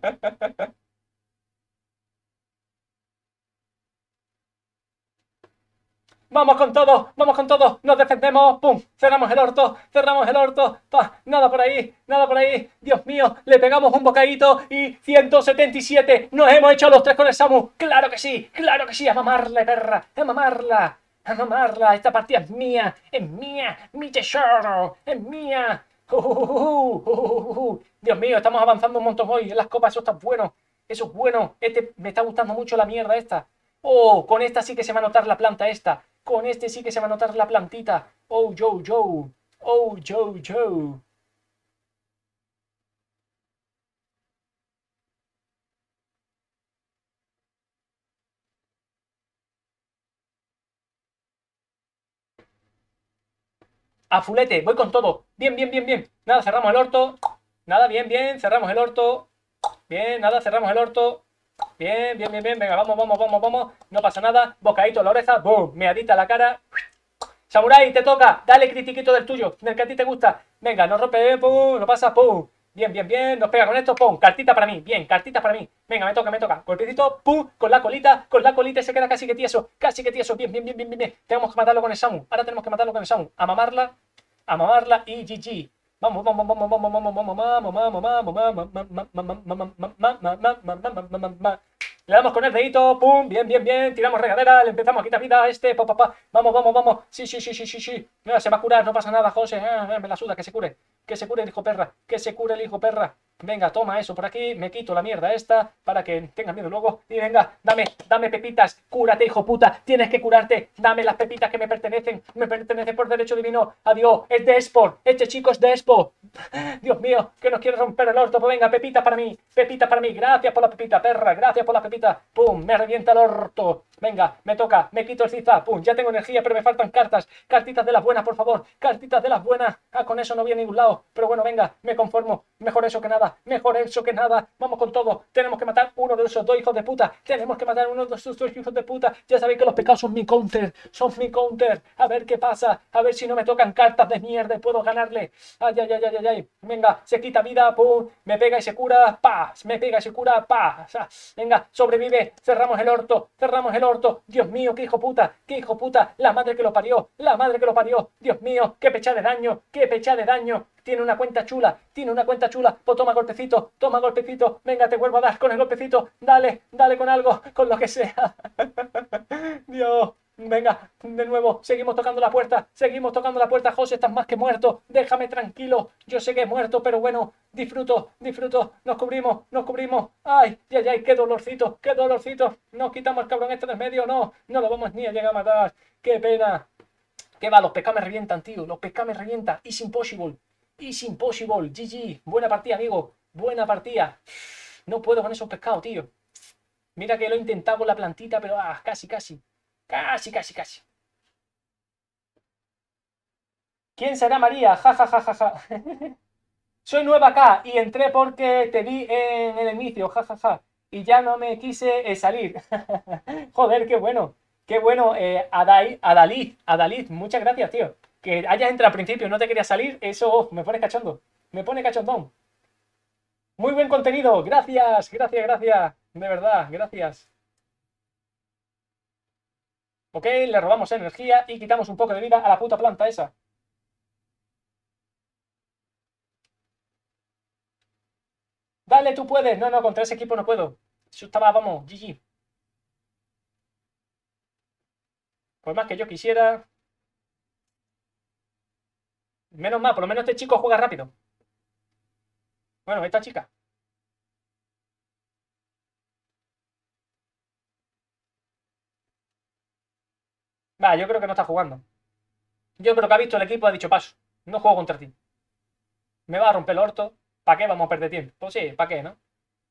Vamos con todo, vamos con todo, nos defendemos, pum, cerramos el orto, cerramos el orto, pa, nada por ahí, nada por ahí, Dios mío, le pegamos un bocadito y ciento setenta y siete, nos hemos hecho los tres con el Samu, claro que sí, claro que sí, a mamarla, perra, a mamarla, a mamarla, esta partida es mía, es mía, mi tesoro, es mía, uh, uh, uh, uh, Dios mío, estamos avanzando un montón hoy en las copas, eso está bueno, eso es bueno, este, me está gustando mucho la mierda esta. Oh, con esta sí que se va a notar la planta esta. Con este sí que se va a notar la plantita. Oh, yo, yo. Oh, yo, yo. A fulete, voy con todo. Bien, bien, bien, bien. Nada, cerramos el orto. Nada, bien, bien. Cerramos el orto. Bien, nada, cerramos el orto. Bien, bien, bien, bien. Venga, vamos, vamos, vamos, vamos. No pasa nada. Bocadito en la oreja. Boom. Meadita en la cara. Samurai, te toca. Dale critiquito del tuyo, del que a ti te gusta. Venga, no rompe, pum, no pasa, pum. Bien, bien, bien. Nos pega con esto, pum. Cartita para mí. Bien, cartita para mí. Venga, me toca, me toca. Golpecito, pum. Con la colita, con la colita y se queda casi que tieso. Casi que tieso. Bien, bien, bien, bien, bien. Tenemos que matarlo con el Samu. Ahora tenemos que matarlo con el Samu. A mamarla, a mamarla y G G. Vamos, vamos, vamos, vamos, vamos, vamos, vamos, vamos, vamos, vamos, le damos con el dedito, pum, bien, bien, bien, tiramos regadera, le empezamos a quitar vida a este, pa, pa, pa. Vamos, vamos, vamos, sí, sí, sí, sí, sí, sí, no, se va a curar, no pasa nada, José, ah, me la suda, que se cure, que se cure el hijo perra, que se cure el hijo perra. Venga, toma eso por aquí, me quito la mierda esta para que tengas miedo luego. Y venga, dame, dame pepitas, cúrate, hijo puta, tienes que curarte, dame las pepitas que me pertenecen, me pertenecen por derecho divino. Adiós, es de Expo, este chico es de Expo. Dios mío, que nos quiere romper el orto, pues venga, pepita para mí, pepita para mí, gracias por la pepita, perra, gracias por la pepita. Pum, me revienta el orto. Venga, me toca, me quito el ciza, pum, ya tengo energía, pero me faltan cartas, cartitas de las buenas, por favor, cartitas de las buenas. Ah, con eso no voy a ningún lado, pero bueno, venga, me conformo, mejor eso que nada, mejor eso que nada, vamos con todo, tenemos que matar uno de esos dos hijos de puta, tenemos que matar uno de esos dos hijos de puta, ya sabéis que los pecados son mi counter, son mi counter, a ver qué pasa, a ver si no me tocan cartas de mierda y puedo ganarle, ay, ay, ay, ay, ay, ay. Venga, se quita vida, pum, me pega y se cura, pa, me pega y se cura, pa, o sea, venga, sobrevive, cerramos el orto, cerramos el orto, Dios mío, qué hijo puta, qué hijo puta, la madre que lo parió, la madre que lo parió, Dios mío, qué pecha de daño, qué pecha de daño, tiene una cuenta chula, tiene una cuenta chula, pues toma golpecito, toma golpecito, venga, te vuelvo a dar con el golpecito, dale, dale con algo, con lo que sea, Dios. Venga, de nuevo, seguimos tocando la puerta, seguimos tocando la puerta, José, estás más que muerto, déjame tranquilo, yo sé que he muerto, pero bueno, disfruto, disfruto, nos cubrimos, nos cubrimos, ay, ay, ay, qué dolorcito, qué dolorcito, nos quitamos el cabrón este del medio, no, no lo vamos ni a llegar a matar, qué pena, qué va, los pescados me revientan, tío, los pescados me revientan, it's impossible, it's impossible, G G, buena partida, amigo, buena partida, no puedo con esos pescados, tío, mira que lo he intentado con la plantita, pero ah, casi, casi. Casi, casi, casi. ¿Quién será María? Ja, ja, ja, ja, ja. Soy nueva acá y entré porque te vi en el inicio. Ja, ja, ja. y ya no me quise eh, salir. Joder, qué bueno. Qué bueno, eh, Adai- Adalid, Adalid, muchas gracias, tío. Que hayas entrado al principio y no te querías salir, eso oh, me pone cachondo. Me pone cachondón. Muy buen contenido, gracias, gracias, gracias. De verdad, gracias. Ok, le robamos energía y quitamos un poco de vida a la puta planta esa. Dale, tú puedes. No, no, contra ese equipo no puedo. Eso estaba, vamos, G G. Por más que yo quisiera. Menos mal, por lo menos este chico juega rápido. Bueno, esta chica. Va, yo creo que no está jugando. Yo creo que ha visto el equipo y ha dicho paso. No juego contra ti. Me va a romper el orto. ¿Para qué vamos a perder tiempo? Pues sí, ¿para qué, no?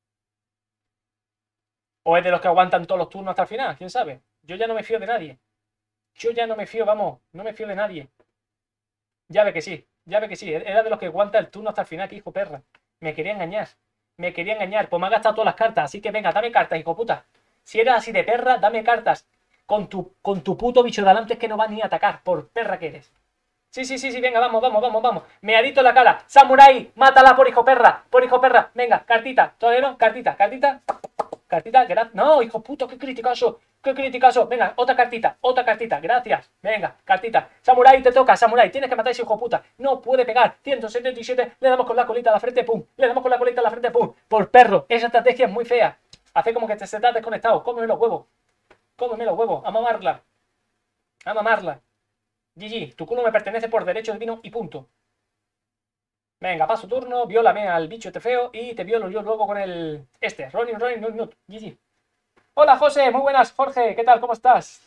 O es de los que aguantan todos los turnos hasta el final, quién sabe. Yo ya no me fío de nadie. Yo ya no me fío, vamos, no me fío de nadie. Ya ve que sí, ya ve que sí. Era de los que aguanta el turno hasta el final, que hijo perra. Me quería engañar. Me quería engañar. Pues me ha gastado todas las cartas. Así que venga, dame cartas, hijo puta. Si eres así de perra, dame cartas. Con tu, con tu puto bicho de adelante que no va ni a atacar, por perra que eres. Sí, sí, sí, sí, venga, vamos, vamos, vamos, vamos. Meadito en la cara. Samurai, mátala por hijo perra. Por hijo perra. Venga, cartita. ¿Todavía no? Cartita, cartita. Cartita, gracias. No, hijo puto, qué criticazo. Qué criticazo. Venga, otra cartita, otra cartita. Gracias. Venga, cartita. Samurai, te toca, Samurai. Tienes que matar a ese hijo puta. No puede pegar. ciento setenta y siete. Le damos con la colita a la frente, pum. Le damos con la colita a la frente, pum. Por perro. Esa estrategia es muy fea. Hace como que te, se te ha desconectado. Cómeme los huevos. Cómeme los huevos. A mamarla. A mamarla. G G. Tu culo me pertenece por derecho divino y punto. Venga, paso turno, viólame al bicho este feo y te violo yo luego con el... Este, Ronin, Ronin, Nut, Nut, G G. Hola, José, muy buenas, Jorge, ¿qué tal? ¿Cómo estás?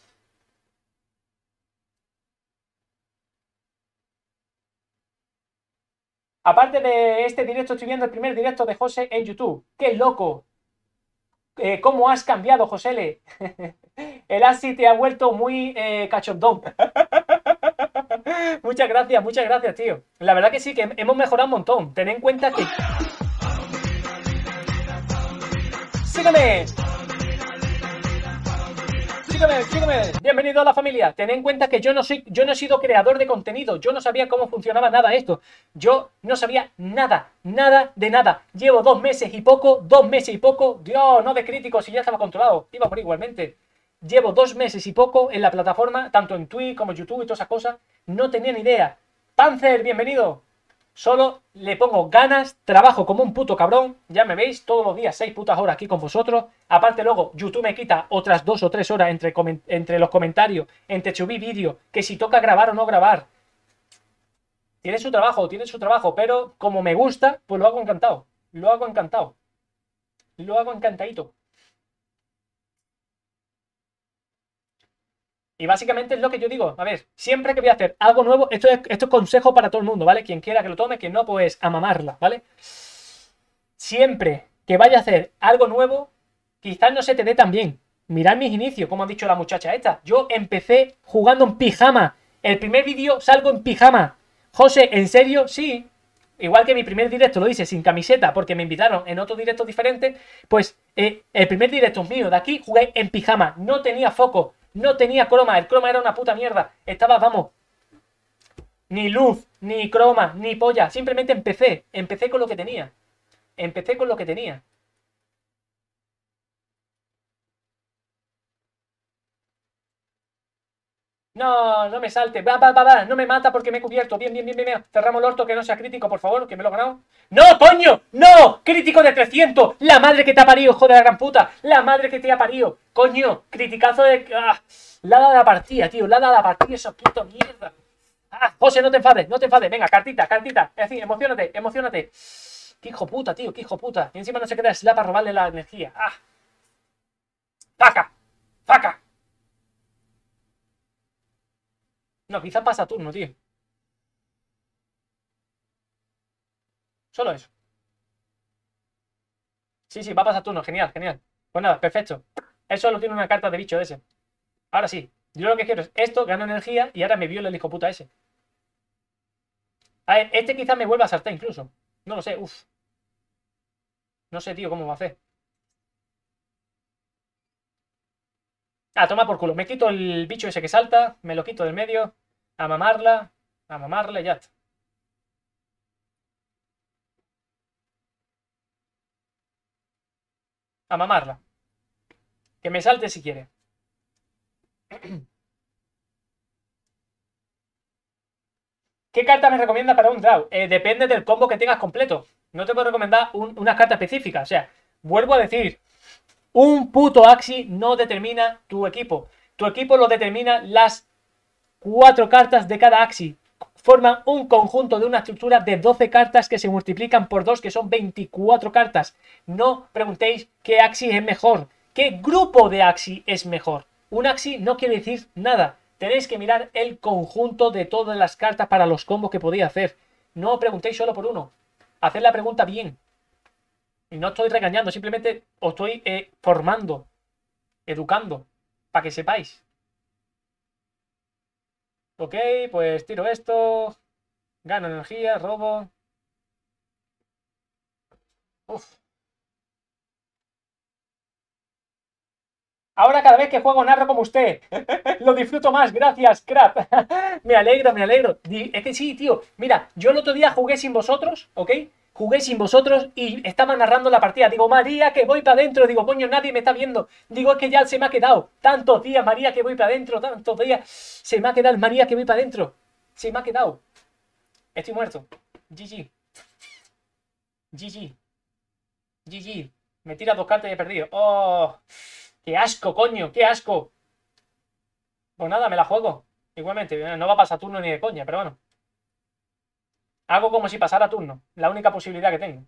Aparte de este directo, estoy viendo el primer directo de José en YouTube. ¡Qué loco! Eh, ¿cómo has cambiado, Josele? El Asi te ha vuelto muy eh, cachondón. Muchas gracias, muchas gracias, tío. La verdad que sí, que hemos mejorado un montón. Ten en cuenta que... ¡Sígueme! Sígueme, sígueme. Bienvenido a la familia. Ten en cuenta que yo no soy, yo no he sido creador de contenido. Yo no sabía cómo funcionaba nada esto. Yo no sabía nada, nada de nada. Llevo dos meses y poco, dos meses y poco. Dios, no de críticos y ya estaba controlado. Iba a morir igualmente. Llevo dos meses y poco en la plataforma, tanto en Twitch como YouTube y todas esas cosas. No tenía ni idea. Panzer, bienvenido. Solo le pongo ganas, trabajo como un puto cabrón, ya me veis, todos los días seis putas horas aquí con vosotros. Aparte luego YouTube me quita otras dos o tres horas entre, entre los comentarios, entre subir vídeo, que si toca grabar o no grabar. Tiene su trabajo, tiene su trabajo, pero como me gusta, pues lo hago encantado. Lo hago encantado. Lo hago encantadito. Y básicamente es lo que yo digo. A ver, siempre que voy a hacer algo nuevo, esto es, esto es consejo para todo el mundo, ¿vale? Quien quiera que lo tome, quien no, pues a mamarla, ¿vale? Siempre que vaya a hacer algo nuevo, quizás no se te dé tan bien. Mirad mis inicios, como ha dicho la muchacha esta. Yo empecé jugando en pijama. El primer vídeo salgo en pijama. José, ¿en serio? Sí. Igual que mi primer directo lo hice sin camiseta porque me invitaron en otro directo diferente. Pues eh, el primer directo mío de aquí jugué en pijama. No tenía foco, no tenía croma. El croma era una puta mierda. Estaba, vamos, ni luz, ni croma, ni polla. Simplemente empecé. Empecé con lo que tenía. Empecé con lo que tenía. No, no me salte. Va, va, va, va. No me mata porque me he cubierto. Bien, bien, bien, bien, bien. Cerramos el orto, que no sea crítico, por favor, que me lo he ganado. ¡No, coño! ¡No! ¡Crítico de trescientos! ¡La madre que te ha parido, hijo de la gran puta! ¡La madre que te ha parido! ¡Coño! Criticazo de... ¡Ah! La da la partida, tío. La da la partida, eso quito mierda. ¡Ah! José, no te enfades, no te enfades. Venga, cartita, cartita. Es decir, emocionate, emocionate. ¡Qué hijo puta, tío! ¡Qué hijo puta! Y encima no se queda slap para robarle la energía. ¡Ah! ¡Faca! ¡Faca! No, quizás pasa turno, tío. Solo eso. Sí, sí, va a pasar turno. Genial, genial. Pues nada, perfecto. Él solo tiene una carta de bicho ese. Ahora sí. Yo lo que quiero es esto, gano energía y ahora me viola el hijo puta ese. A ver, este quizás me vuelva a saltar incluso. No lo sé, uff. No sé, tío, cómo va a hacer. Ah, toma por culo. Me quito el bicho ese que salta, me lo quito del medio. A mamarla, a mamarla y ya está. A mamarla. Que me salte si quiere. ¿Qué carta me recomienda para un draw? Eh, depende del combo que tengas completo. No te puedo recomendar un, una carta específica. O sea, vuelvo a decir, un puto Axi no determina tu equipo. Tu equipo lo determina las cuatro cartas de cada Axi. Forman un conjunto de una estructura de doce cartas que se multiplican por dos, que son veinticuatro cartas. No preguntéis qué Axi es mejor. ¿Qué grupo de Axi es mejor? Un Axi no quiere decir nada. Tenéis que mirar el conjunto de todas las cartas para los combos que podéis hacer. No preguntéis solo por uno. Haced la pregunta bien. Y no estoy regañando, simplemente os estoy eh, formando, educando, para que sepáis. Ok, pues tiro esto. Gano energía, robo. Uf. Ahora cada vez que juego narro como usted. Lo disfruto más, gracias, crap. Me alegro, me alegro. Es que sí, tío. Mira, yo el otro día jugué sin vosotros, ¿ok? Jugué sin vosotros y estaba narrando la partida. Digo, María, que voy para adentro. Digo, coño, nadie me está viendo. Digo, es que ya se me ha quedado. Tantos días, María, que voy para adentro. Tantos días. Se me ha quedado el María, que voy para adentro. Se me ha quedado. Estoy muerto. G G. G G. G G. Me tira dos cartas y he perdido. Oh. ¡Qué asco, coño! ¡Qué asco! Pues nada, me la juego. Igualmente, no va a pasar turno ni de coña, pero bueno. Hago como si pasara turno. La única posibilidad que tengo.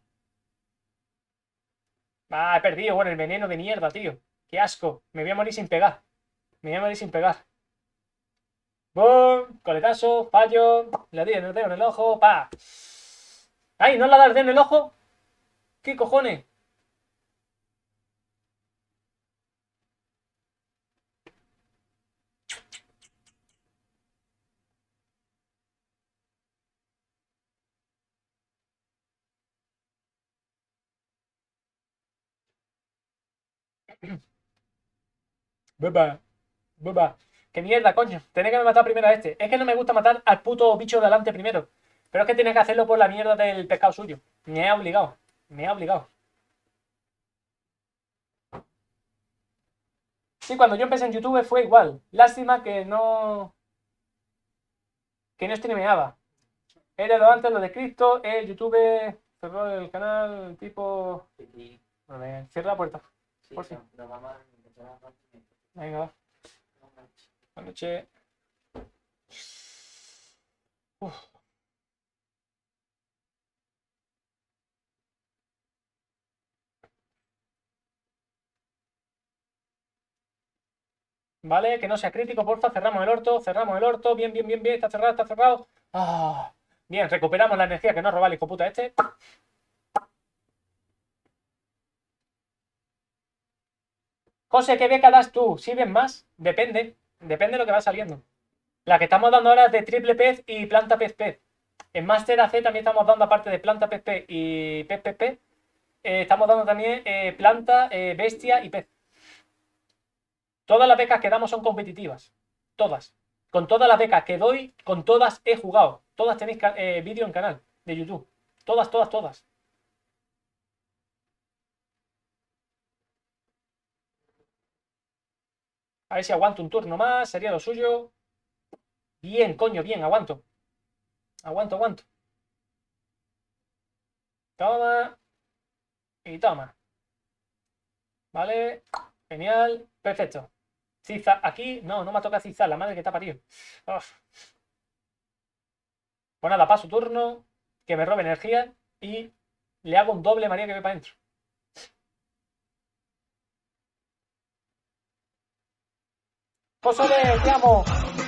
Ah, he perdido. Bueno, el veneno de mierda, tío. ¡Qué asco! Me voy a morir sin pegar. Me voy a morir sin pegar. ¡Bum! Coletazo, fallo. Le di el dedo en el ojo. ¡Pa! ¡Ay! ¿No la das el dedo en el ojo? ¿Qué cojones? Buba. Buba. ¡Qué mierda, coño! Tenía que me matar primero a este. Es que no me gusta matar al puto bicho de delante primero. Pero es que tiene que hacerlo por la mierda del pescado suyo. Me ha obligado. Me ha obligado. Sí, cuando yo empecé en YouTube fue igual. Lástima que no... Que no streameaba. Era lo antes, lo de Cristo, el YouTube cerró el canal, tipo... A ver, cierra la puerta. Por fin. Venga, va. Buenas noches. Uf. Vale, que no sea crítico, porfa. Cerramos el orto, cerramos el orto. Bien, bien, bien, bien. Está cerrado, está cerrado. Ah, bien, recuperamos la energía que nos roba el hijo puta este. José, ¿qué beca das tú? ¿Sí ven más? Depende. Depende de lo que va saliendo. La que estamos dando ahora es de triple pez y planta pez pez. En Master A C también estamos dando, aparte de planta pez pez y pez pez pez, eh, estamos dando también eh, planta, eh, bestia y pez. Todas las becas que damos son competitivas. Todas. Con todas las becas que doy, con todas he jugado. Todas tenéis eh, vídeo en canal de YouTube. Todas, todas, todas. A ver si aguanto un turno más. Sería lo suyo. Bien, coño, bien, aguanto. Aguanto, aguanto. Toma. Y toma. Vale. Genial. Perfecto. Ciza, aquí. No, no me toca cizar. La madre que te ha parido. Uf. Pues nada, paso turno. Que me robe energía. Y le hago un doble María que ve para adentro. José, te amo.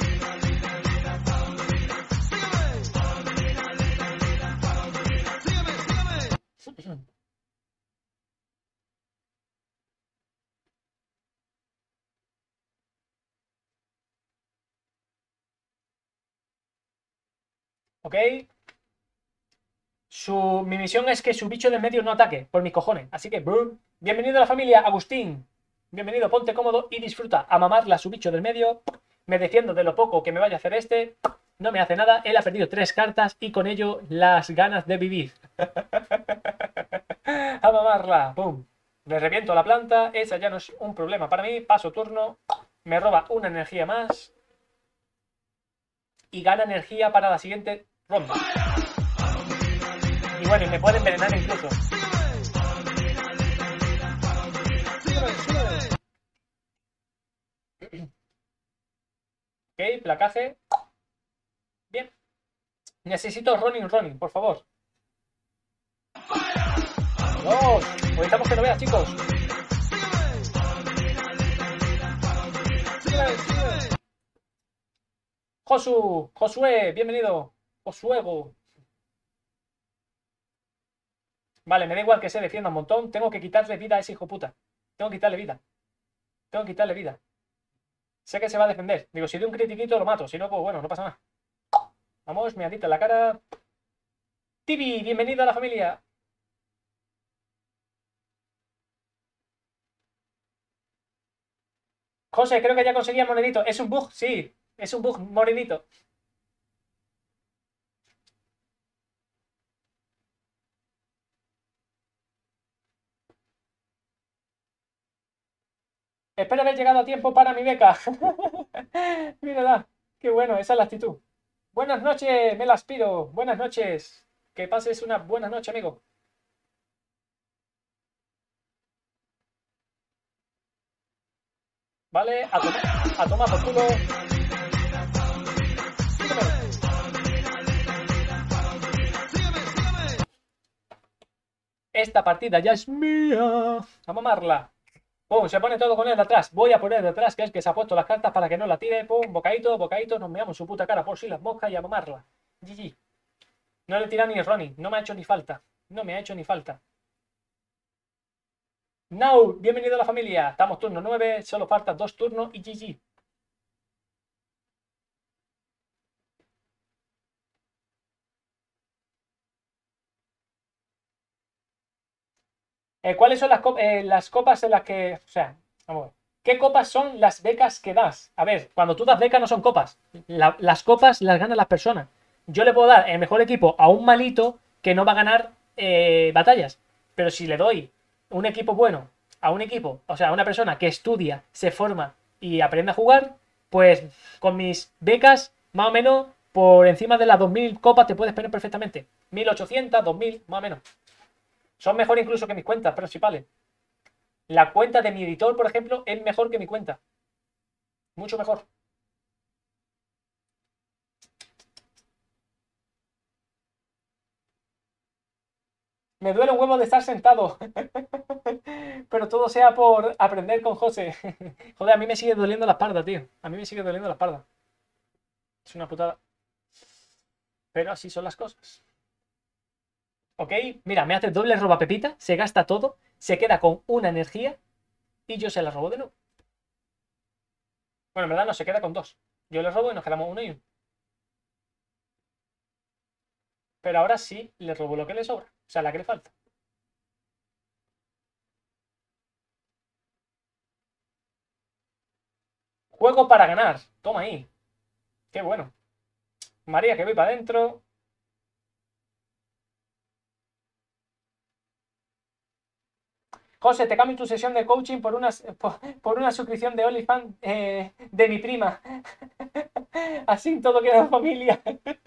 ¿Ok? Su, mi misión es que su bicho de en medio no ataque, por mis cojones. Así que, boom. Bienvenido a la familia, Agustín. Bienvenido, ponte cómodo y disfruta. A mamarla su bicho del medio. Me defiendo de lo poco que me vaya a hacer este. No me hace nada. Él ha perdido tres cartas y con ello las ganas de vivir. A mamarla. ¡Pum! Le reviento la planta. Esa ya no es un problema para mí. Paso turno. Me roba una energía más. Y gana energía para la siguiente ronda. Y bueno, y me puede envenenar incluso. Ok, placaje. Bien. Necesito running, running, por favor. ¡Dios! Necesitamos que lo veas, chicos. Josu, Josué, bienvenido. Josuego. Vale, me da igual que se defienda un montón. Tengo que quitarle vida a ese hijo puta. Tengo que quitarle vida. Tengo que quitarle vida. Sé que se va a defender. Digo, si de un critiquito lo mato. Si no, pues bueno, no pasa nada. Vamos, me adita en la cara. Tibi, bienvenido a la familia. José, creo que ya conseguía morenito. ¿Es un bug? Sí, es un bug morenito. Espero haber llegado a tiempo para mi beca. Mírala, qué bueno, esa es la actitud. Buenas noches, me las pido. Buenas noches. Que pases una buena noche, amigo. Vale, a tomar, a tomar por culo. Esta partida ya es mía. A mamarla. Pum, se pone todo con él de atrás. Voy a poner de atrás, que es que se ha puesto las cartas para que no la tire. Pum, bocadito, bocadito. Nos meamos su puta cara por si las moscas y a mamarla. G G. No le tira ni el Ronnie. No me ha hecho ni falta. No me ha hecho ni falta. Now, bienvenido a la familia. Estamos turno nueve. Solo faltan dos turnos y G G. Eh, ¿Cuáles son las, co eh, las copas en las que... O sea, vamos a ver. ¿Qué copas son las becas que das? A ver, cuando tú das becas no son copas. La, las copas las ganan las personas. Yo le puedo dar el mejor equipo a un malito que no va a ganar eh, batallas. Pero si le doy un equipo bueno a un equipo, o sea, a una persona que estudia, se forma y aprende a jugar, pues con mis becas, más o menos, por encima de las dos mil copas te puedes poner perfectamente. mil ochocientos, dos mil, más o menos. Son mejor incluso que mis cuentas principales. La cuenta de mi editor, por ejemplo, es mejor que mi cuenta. Mucho mejor. Me duele un huevo de estar sentado. Pero todo sea por aprender con José. Joder, a mí me sigue doliendo la espalda, tío. A mí me sigue doliendo la espalda. Es una putada. Pero así son las cosas. Ok, mira, me hace doble roba Pepita. Se gasta todo. Se queda con una energía. Y yo se la robo de nuevo. Bueno, en verdad no, se queda con dos. Yo le robo y nos quedamos uno y uno. Pero ahora sí le robo lo que le sobra. O sea, la que le falta. Juego para ganar. Toma ahí. Qué bueno. María, que voy para adentro. José, te cambio tu sesión de coaching por una, por, por una suscripción de OnlyFans eh, de mi prima. Así todo queda en familia.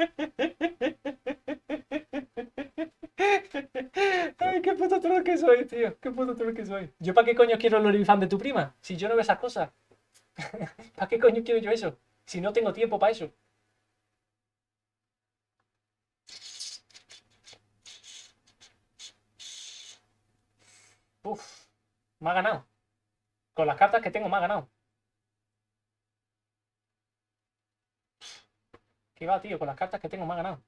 Ay, qué puto troll que soy, tío. Qué puto troll que soy. ¿Yo para qué coño quiero el OnlyFans de tu prima? Si yo no veo esas cosas. ¿Para qué coño quiero yo eso? Si no tengo tiempo para eso. Uf, me ha ganado. Con las cartas que tengo me ha ganado. ¿Qué va, tío? Con las cartas que tengo me ha ganado.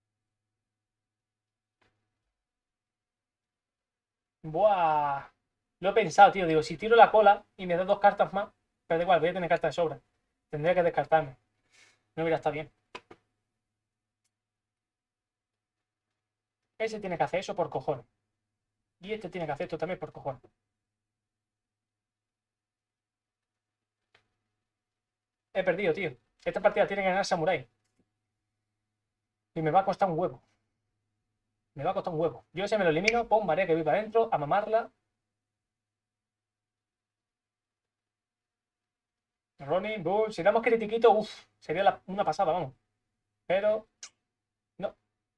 Buah. Lo he pensado, tío. Digo, si tiro la cola y me da dos cartas más, pero da igual, voy a tener cartas de sobra. Tendría que descartarme. No hubiera estado bien. Ese tiene que hacer eso por cojones. Y este tiene que hacer esto también por cojones. he perdido, tío. Esta partida tiene que ganar Samurai. Y me va a costar un huevo. Me va a costar un huevo. Yo ese me lo elimino, pum, María que voy para adentro, a mamarla. Ronin, bull. Si damos critiquito, uff, sería la- una pasada, vamos. Pero, no.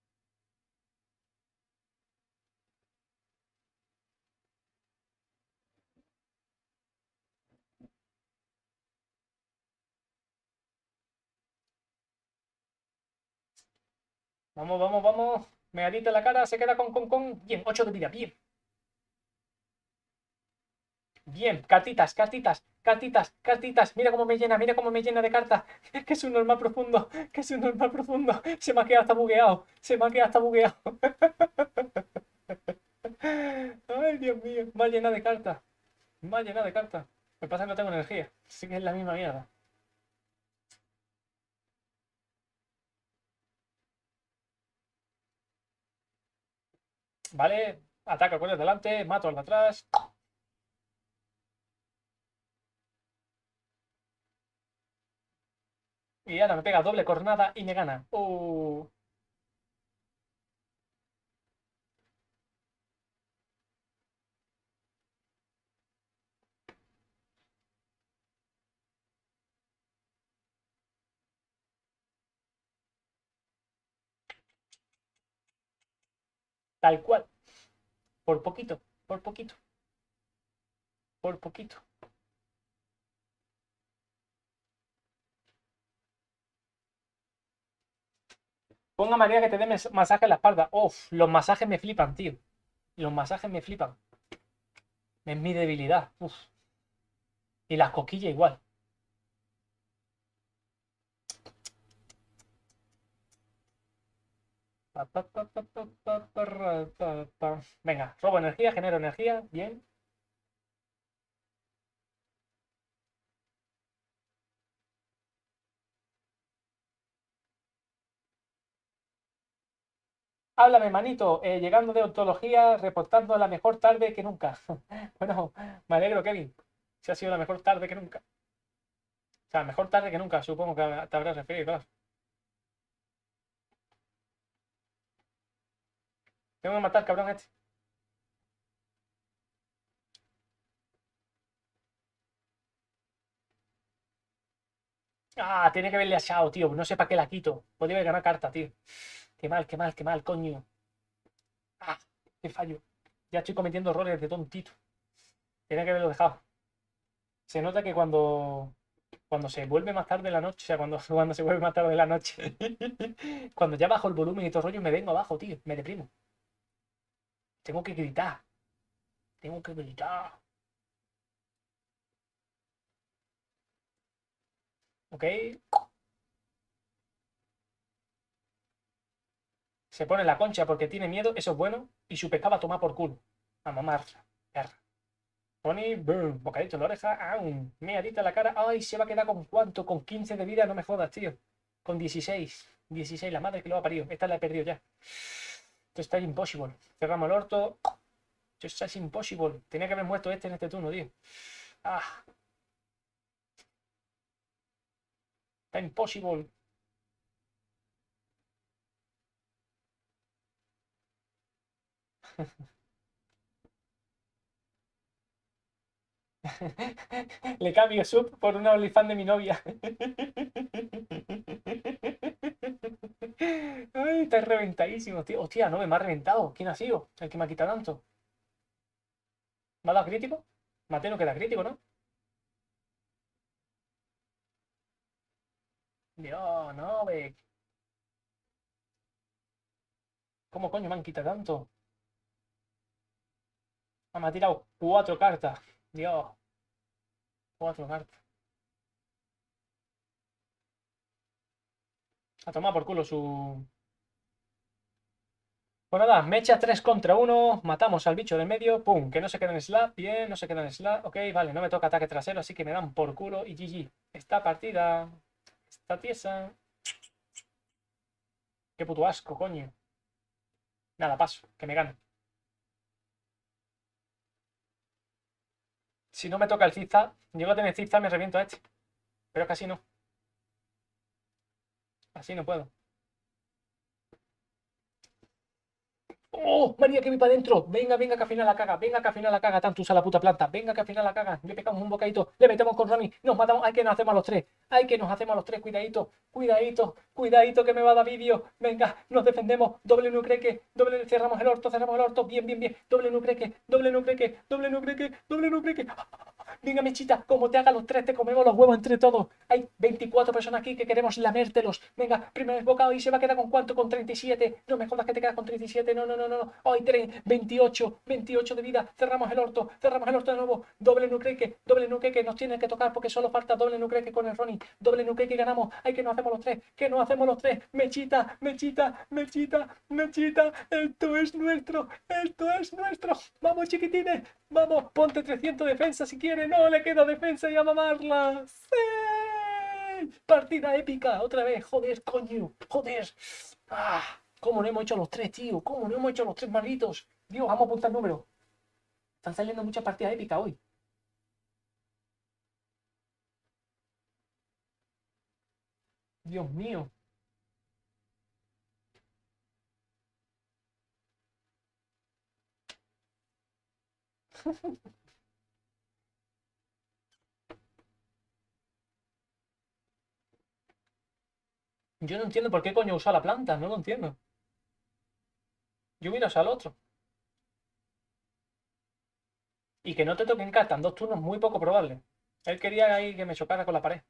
Vamos, vamos, vamos. Meadita en la cara, se queda con, con, con. Bien, ocho de vida, bien. Bien, cartitas, cartitas, cartitas, cartitas. Mira cómo me llena, mira cómo me llena de cartas. Que es un normal profundo, que es un normal profundo. Se me ha quedado hasta bugueado, se me ha quedado hasta bugueado. Ay, Dios mío, me ha llenado de cartas. Me ha llenado de cartas. Me pasa que no tengo energía. Sí que es la misma mierda. Vale, ataca con el delante, mato al de atrás. Y ahora me pega doble cornada y me gana. Uh, tal cual. Por poquito, por poquito, por poquito. Ponga María que te dé masaje en la espalda. Uf, los masajes me flipan, tío. Los masajes me flipan. Es mi debilidad. Uf. Y las coquillas igual. Pa, pa, pa, pa, pa, pa, pa, pa, pa. Venga, robo energía, genero energía. Bien. Háblame, manito. Eh, llegando de ontología, reportando la mejor tarde que nunca. Bueno, me alegro, Kevin. Si ha sido la mejor tarde que nunca. O sea, mejor tarde que nunca, supongo que te habrás referido, claro. Tengo que matar, cabrón, este. Ah, tiene que haberle achado, tío. No sé para qué la quito. Podría haber ganado carta, tío. Qué mal, qué mal, qué mal, coño. Ah, qué fallo. Ya estoy cometiendo errores de tontito. Tenía que haberlo dejado. Se nota que cuando, cuando se vuelve más tarde la noche, o sea, cuando, cuando se vuelve más tarde la noche, cuando ya bajo el volumen y todo rollo, me vengo abajo, tío. Me deprimo. Tengo que gritar. Tengo que gritar. ¿Ok? Se pone la concha porque tiene miedo, eso es bueno. Y su pescado a tomar por culo. A mamar. Perra. Tony, boom, bocadito en la oreja, aún, meadita en la cara. Ay, se va a quedar con cuánto, con quince de vida, no me jodas, tío. Con dieciséis, dieciséis, la madre que lo ha parido. Esta la he perdido ya. Esto está imposible. Cerramos el orto. Esto es imposible. Tenía que haber muerto este en este turno, tío. Ah, está imposible. Le cambio sub por una OnlyFans de mi novia. Ay, está reventadísimo, tío. Hostia, no, me ha reventado. ¿Quién ha sido? El que me ha quitado tanto. ¿Me ha dado crítico? Mate no queda crítico, ¿no? Dios, no, ve. ¿Cómo coño me han quitado tanto? Ah, me ha tirado cuatro cartas. Dios, cuatro cartas. A tomar por culo su... Pues nada, mecha tres contra uno. Matamos al bicho del medio. Pum, que no se queda en slap. Bien, no se queda en slap. Ok, vale, no me toca ataque trasero, así que me dan por culo y G G. Esta partida está tiesa. Qué puto asco, coño. Nada, paso, que me gane. Si no me toca el Ciza, llego a tener Ciza, me reviento a este. Pero casi no. Así no puedo. ¡Oh! María, que voy para adentro. Venga, venga, que al final la caga. Venga, que al final la caga. Tanto usa la puta planta. Venga, que al final la caga. Le pegamos un bocadito. Le metemos con Ronnie. Nos matamos. Hay que nos hacemos a los tres. Hay que nos hacemos a los tres. Cuidadito. Cuidadito. Cuidadito que me va a dar vídeo. Venga, nos defendemos. Doble nucreque. Doble. Cerramos el orto. Cerramos el orto. Bien, bien, bien. Doble nucreque. Doble nucreque. Doble nucreque. Doble nucreque. Venga, Mechita, como te haga los tres, te comemos los huevos entre todos. Hay veinticuatro personas aquí que queremos lamértelos. Venga, primer bocado y se va a quedar con cuánto, con treinta y siete. No me jodas que te quedas con treinta y siete. No, no, no, no. Hoy veintiocho, veintiocho de vida. Cerramos el orto, cerramos el orto de nuevo. Doble nucleque, doble nucleque. Nos tiene que tocar porque solo falta doble nucleque con el Ronnie. Doble nucleque y ganamos. Hay que nos hacemos los tres, que nos hacemos los tres. Mechita, Mechita, Mechita, Mechita. Esto es nuestro, esto es nuestro. Vamos, chiquitines. Vamos, ponte trescientos defensa si quieres. No le queda defensa y a mamarla. ¡Sí! Partida épica, otra vez. Joder, coño. Joder. Ah, ¿cómo no hemos hecho los tres, tío? ¿Cómo no hemos hecho los tres malditos? Dios, vamos a apuntar el número. Están saliendo muchas partidas épicas hoy. Dios mío. Yo no entiendo por qué coño usa la planta, no lo entiendo. Yo hubiera usado el otro. Y que no te toquen carta en dos turnos, muy poco probable. Él quería ahí que me chocara con la pared.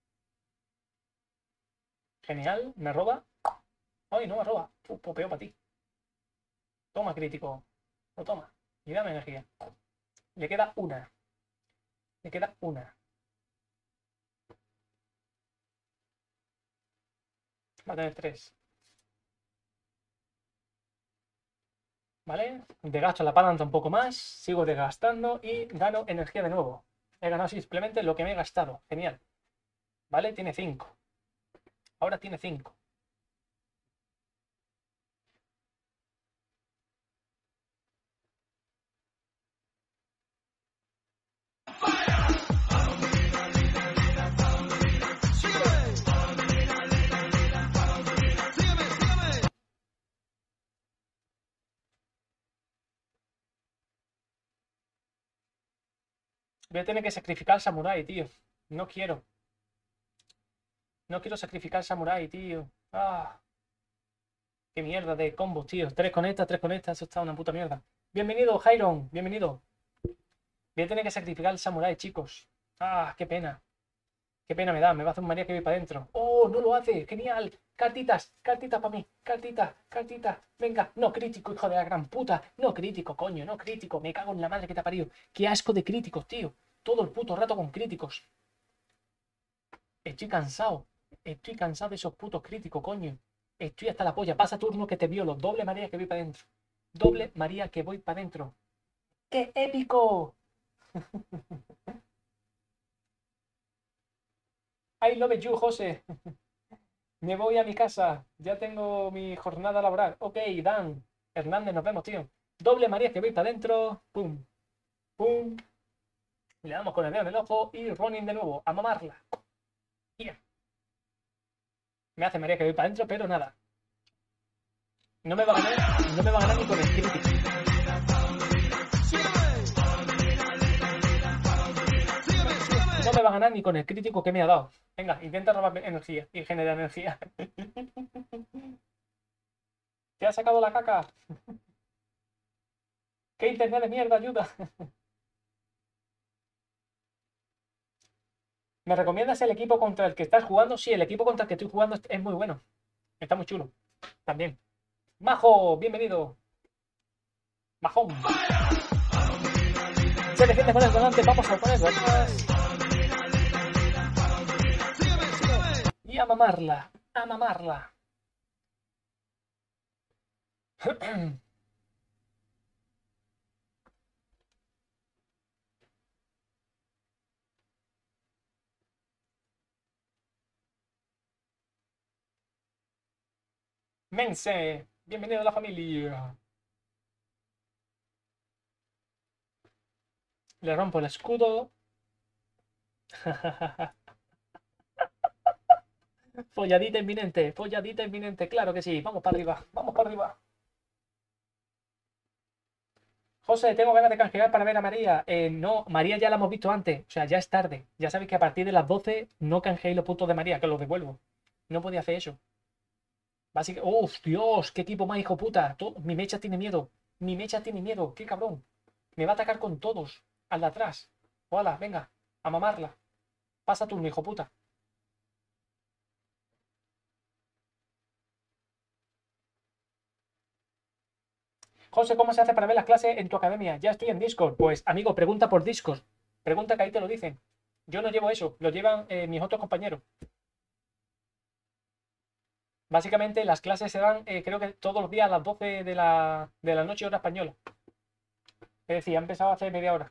Genial, me roba. Ay, no me roba. Uh, pues peor para ti. Toma, crítico. Lo toma. Y dame energía. Le queda una. Le queda una. Va a tener tres. ¿Vale? Desgasto la palanca un poco más. Sigo desgastando y gano energía de nuevo. He ganado simplemente lo que me he gastado. Genial. ¿Vale? Tiene cinco. Ahora tiene cinco. Voy a tener que sacrificar al samurái, tío. No quiero. No quiero sacrificar al samurái, tío. Ah. Qué mierda de combos, tío. Tres con esta, tres con esta. Eso está una puta mierda. Bienvenido, Jairon. Bienvenido. Voy a tener que sacrificar al samurái, chicos. Ah, qué pena. Qué pena me da. Me va a hacer un María que voy para adentro. Oh, no lo hace. Genial. Cartitas. Cartitas para mí. Cartitas. Cartitas. Venga. No crítico, hijo de la gran puta. No crítico, coño. No crítico. Me cago en la madre que te ha parido. Qué asco de críticos, tío. Todo el puto rato con críticos. Estoy cansado. Estoy cansado de esos putos críticos, coño. Estoy hasta la polla. Pasa turno que te violo. Doble María que voy para adentro. Doble María que voy para adentro. ¡Qué épico! I love you, José. Me voy a mi casa. Ya tengo mi jornada laboral. Ok, Dan. Hernández, nos vemos, tío. Doble María que voy para adentro. Pum. Pum. Le damos con el dedo en el ojo y running de nuevo. A mamarla. Yeah. Me hace María que voy para adentro, pero nada. No me va a ganar. No me va a ganar ni con el crítico. No me va a ganar ni con el crítico que me ha dado. Venga, intenta robar energía y generar energía. ¿Te ha sacado la caca? ¿Qué internet de mierda? Ayuda. ¿Me recomiendas el equipo contra el que estás jugando? Sí, el equipo contra el que estoy jugando es muy bueno. Está muy chulo. También. Majo, bienvenido. Majón. Se defiende con el delante, vamos a ponerlo atrás. Y a mamarla. A mamarla. Mense, bienvenido a la familia. Le rompo el escudo. Folladita inminente, folladita inminente, claro que sí. Vamos para arriba, vamos para arriba. José, tengo ganas de canjear para ver a María. Eh, no, María ya la hemos visto antes. O sea, ya es tarde. Ya sabéis que a partir de las doce no canjeéis los puntos de María, que los devuelvo. No podía hacer eso. Básicamente. ¡Uf, Dios! ¡Qué tipo más hijo puta! To- Mi mecha tiene miedo. Mi mecha tiene miedo. ¡Qué cabrón! Me va a atacar con todos. Al de atrás. Hola, venga. A mamarla. Pasa turno, hijo puta. José, ¿cómo se hace para ver las clases en tu academia? Ya estoy en Discord. Pues, amigo, pregunta por Discord. Pregunta que ahí te lo dicen. Yo no llevo eso. Lo llevan eh, mis otros compañeros. Básicamente las clases se dan, eh, creo que todos los días a las doce de la, de la noche, hora española. Es decir, ha empezado hace media hora.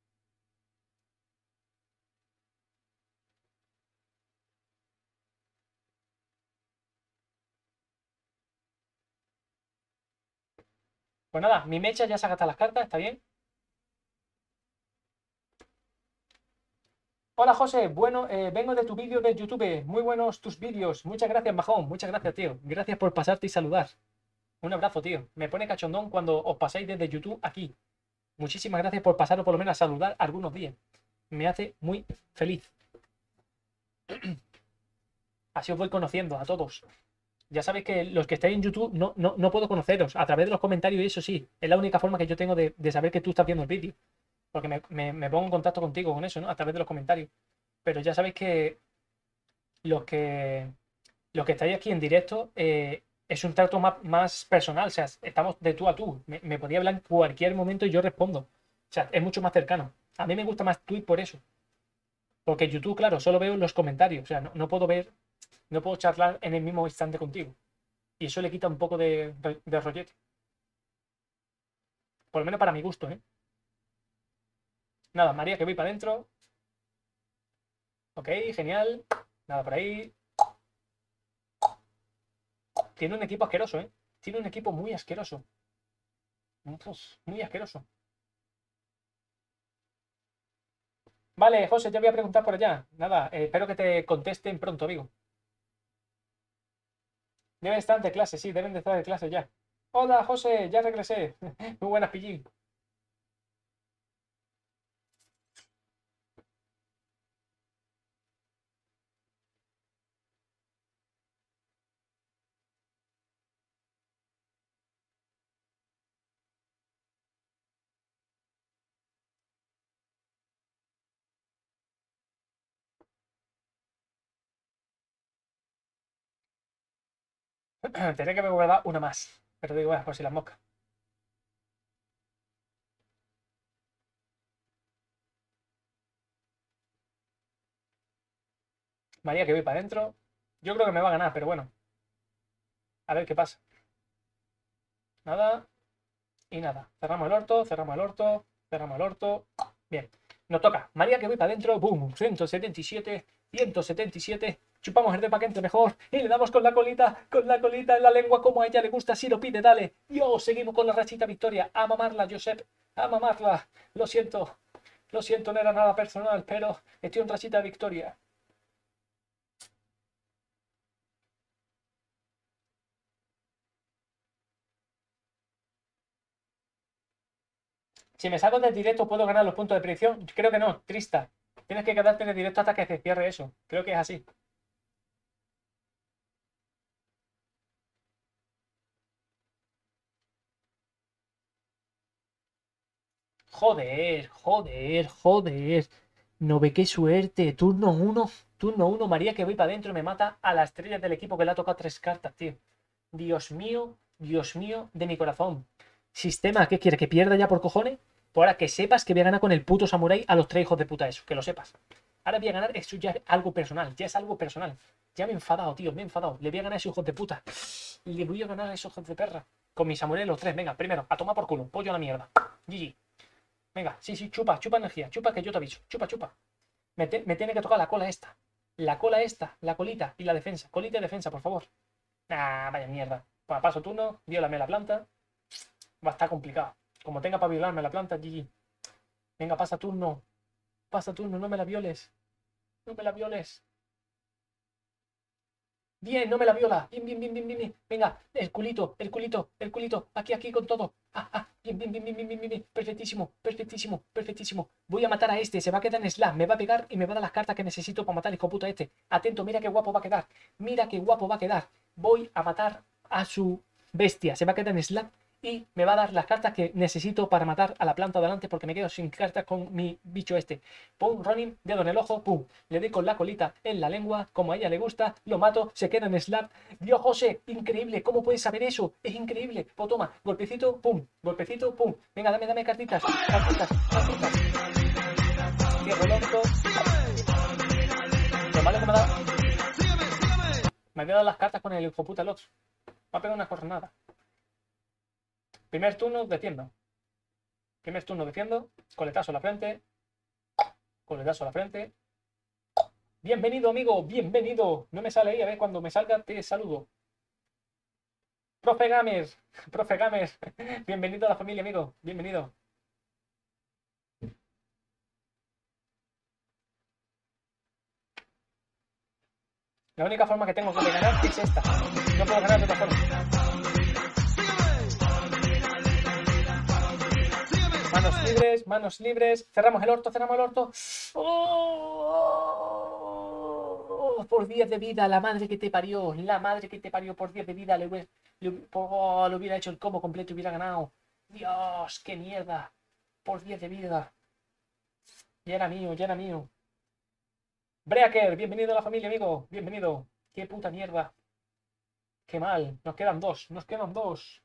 Pues nada, mi mecha ya se ha gastado las cartas, ¿está bien? Hola José, bueno, eh, vengo de tu vídeo de YouTube. Muy buenos tus vídeos. Muchas gracias, majón. Muchas gracias, tío. Gracias por pasarte y saludar. Un abrazo, tío. Me pone cachondón cuando os pasáis desde YouTube aquí. Muchísimas gracias por pasaros por lo menos a saludar algunos días. Me hace muy feliz. Así os voy conociendo a todos. Ya sabéis que los que estáis en YouTube no, no, no puedo conoceros. A través de los comentarios y eso sí. Es la única forma que yo tengo de, de saber que tú estás viendo el vídeo. Porque me, me, me pongo en contacto contigo con eso, ¿no? A través de los comentarios. Pero ya sabéis que los que, los que estáis aquí en directo eh, es un trato más, más personal. O sea, estamos de tú a tú. Me, me podía hablar en cualquier momento y yo respondo. O sea, es mucho más cercano. A mí me gusta más Twitch por eso. Porque YouTube, claro, solo veo los comentarios. O sea, no, no puedo ver, no puedo charlar en el mismo instante contigo. Y eso le quita un poco de, de rollete. Por lo menos para mi gusto, ¿eh? Nada, María, que voy para adentro. Ok, genial. Nada por ahí. Tiene un equipo asqueroso, ¿eh? Tiene un equipo muy asqueroso. Uf, muy asqueroso. Vale, José, te voy a preguntar por allá. Nada, eh, espero que te contesten pronto, amigo. Deben estar de clase, sí, deben de estar de clase ya. Hola, José, ya regresé. Muy buenas, pillín. Tendré que me guardar una más. Pero digo, bueno, por si las moscas. María, que voy para adentro. Yo creo que me va a ganar, pero bueno. A ver qué pasa. Nada y nada. Cerramos el orto, cerramos el orto, cerramos el orto. Bien. Nos toca. María, que voy para adentro. Boom. ciento setenta y siete. ciento setenta y siete. Chupamos el de paquete mejor. Y le damos con la colita. Con la colita en la lengua como a ella le gusta. Si lo pide, dale. Dios, seguimos con la rachita victoria. A mamarla, Josep. A mamarla. Lo siento. Lo siento, no era nada personal, pero estoy en rachita victoria. Si me salgo del directo, ¿puedo ganar los puntos de predicción? Creo que no. Trista. Tienes que quedarte en el directo hasta que se cierre eso. Creo que es así. Joder, joder, joder. No ve qué suerte. Turno uno, turno uno. María, que voy para adentro, me mata a la estrella del equipo que le ha tocado tres cartas, tío. Dios mío, Dios mío de mi corazón. Sistema, ¿qué quiere? ¿Que pierda ya por cojones? Pues ahora que sepas que voy a ganar con el puto samurái a los tres hijos de puta eso. Que lo sepas. Ahora voy a ganar, eso ya es algo personal. Ya es algo personal. Ya me he enfadado, tío, me he enfadado. Le voy a ganar a esos hijos de puta. Le voy a ganar a esos hijos de perra. Con mi samurái los tres. Venga, primero, a tomar por culo. Pollo a la mierda. G G. Venga, sí, sí, chupa, chupa energía, chupa que yo te aviso, chupa, chupa. Me, te- me tiene que tocar la cola esta, la cola esta, la colita y la defensa. Colita y defensa, por favor. Ah, vaya mierda. Bueno, paso turno, viólame la planta. Va a estar complicado. Como tenga para violarme la planta, G G. Venga, pasa turno, pasa turno, no me la violes. No me la violes. Bien, no me la viola. Bien, bien, bien, bien, bien, bien. Venga, el culito, el culito, el culito. Aquí, aquí con todo. Ah, ah. Bien, bien, bien, bien, bien, bien, bien, bien. Perfectísimo, perfectísimo, perfectísimo. Voy a matar a este. Se va a quedar en slam. Me va a pegar y me va a dar las cartas que necesito para matar al hijo puta este. Atento, mira qué guapo va a quedar. Mira qué guapo va a quedar. Voy a matar a su bestia. Se va a quedar en slam y me va a dar las cartas que necesito para matar a la planta de delante porque me quedo sin cartas con mi bicho este. Pum, running, dedo en el ojo, pum. Le doy con la colita en la lengua, como a ella le gusta, lo mato, se queda en slap. Dios, José, increíble, ¿cómo puedes saber eso? Es increíble. Pues toma, golpecito, pum, golpecito, pum. Venga, dame, dame cartitas, cartitas, cartitas. Cierro el orto. Lo malo que me ha dado. Me había dado las cartas con el hijo puta Lox. Me ha pegado una jornada. Primer turno, defiendo. Primer turno, defiendo. Coletazo a la frente. Coletazo a la frente. Bienvenido, amigo, bienvenido. No me sale ahí, a ver, cuando me salga te saludo. Profe Gamers, profe Gamers. Bienvenido a la familia, amigo. Bienvenido. La única forma que tengo de ganar es esta. No puedo ganar de otra forma. Manos libres, manos libres. Cerramos el orto, cerramos el orto. Oh, por diez de vida, la madre que te parió. La madre que te parió por diez de vida. Le, hubiera, le, oh, le hubiera hecho el combo completo y hubiera ganado. Dios, qué mierda. Por diez de vida. Ya era mío, ya era mío. Breaker, bienvenido a la familia, amigo. Bienvenido. Qué puta mierda. Qué mal. Nos quedan dos, nos quedan dos.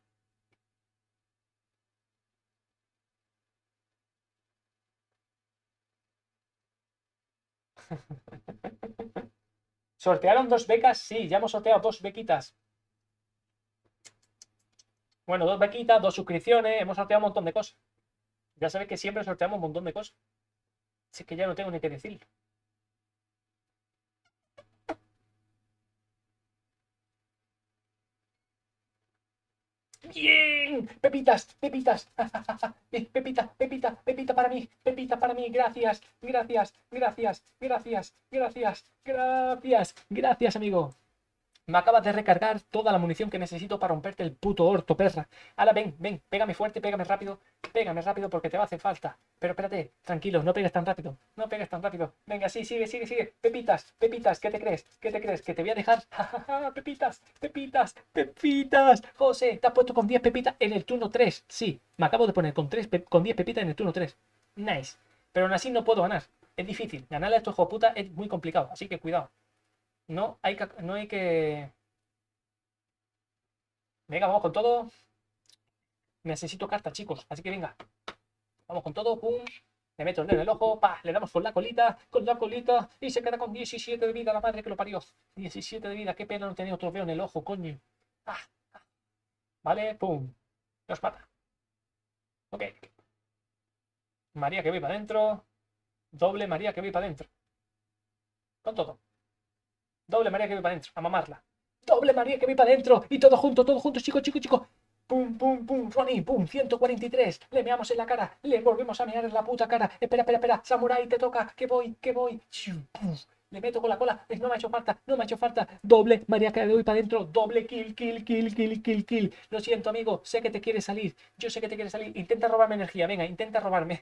¿Sortearon dos becas? Sí, ya hemos sorteado dos bequitas. Bueno, dos bequitas, dos suscripciones, hemos sorteado un montón de cosas. Ya sabéis que siempre sorteamos un montón de cosas. Así que ya no tengo ni que decirlo. ¡Bien! ¡Pepitas! ¡Pepitas! ¡Pepita! ¡Pepita! ¡Pepita para mí! ¡Pepita para mí! ¡Gracias! ¡Gracias! ¡Gracias! ¡Gracias! ¡Gracias! ¡Gracias! ¡Gracias, amigo! Me acabas de recargar toda la munición que necesito para romperte el puto orto, perra. Ahora ven, ven, pégame fuerte, pégame rápido. Pégame rápido porque te va a hacer falta. Pero espérate, tranquilo, no pegues tan rápido. No pegues tan rápido. Venga, sí, sigue, sigue, sigue. Pepitas, pepitas, ¿qué te crees? ¿Qué te crees? ¿Que te voy a dejar? Pepitas, pepitas, pepitas. José, te has puesto con diez pepitas en el turno tres. Sí, me acabo de poner con, tres con diez pepitas en el turno tres. Nice. Pero aún así no puedo ganar. Es difícil. Ganarle a estos hijo puta es muy complicado. Así que cuidado. No hay que, no hay que... Venga, vamos con todo. Necesito cartas, chicos. Así que venga. Vamos con todo. Pum. Le meto el dedo en el ojo. Pa. Le damos con la colita. Con la colita. Y se queda con diecisiete de vida. La madre que lo parió. diecisiete de vida. Qué pena no tener otro veo en el ojo, coño. Ah. Vale. Pum. Los mata. Ok. María que voy para adentro. Doble María que voy para adentro. Con todo. Doble María que voy para adentro. A mamarla. Doble María que voy para adentro. Y todo junto, todo junto, chicos, chicos, chicos. Pum, pum, pum, Ronnie, pum, ciento cuarenta y tres. Le meamos en la cara, le volvemos a mear en la puta cara. Espera, espera, espera, Samurai, te toca, que voy, que voy. Le meto con la cola, no me ha hecho falta, no me ha hecho falta. Doble, María que voy para adentro, doble kill, kill, kill, kill, kill, kill. Lo siento, amigo, sé que te quieres salir. Yo sé que te quieres salir. Intenta robarme energía, venga, intenta robarme.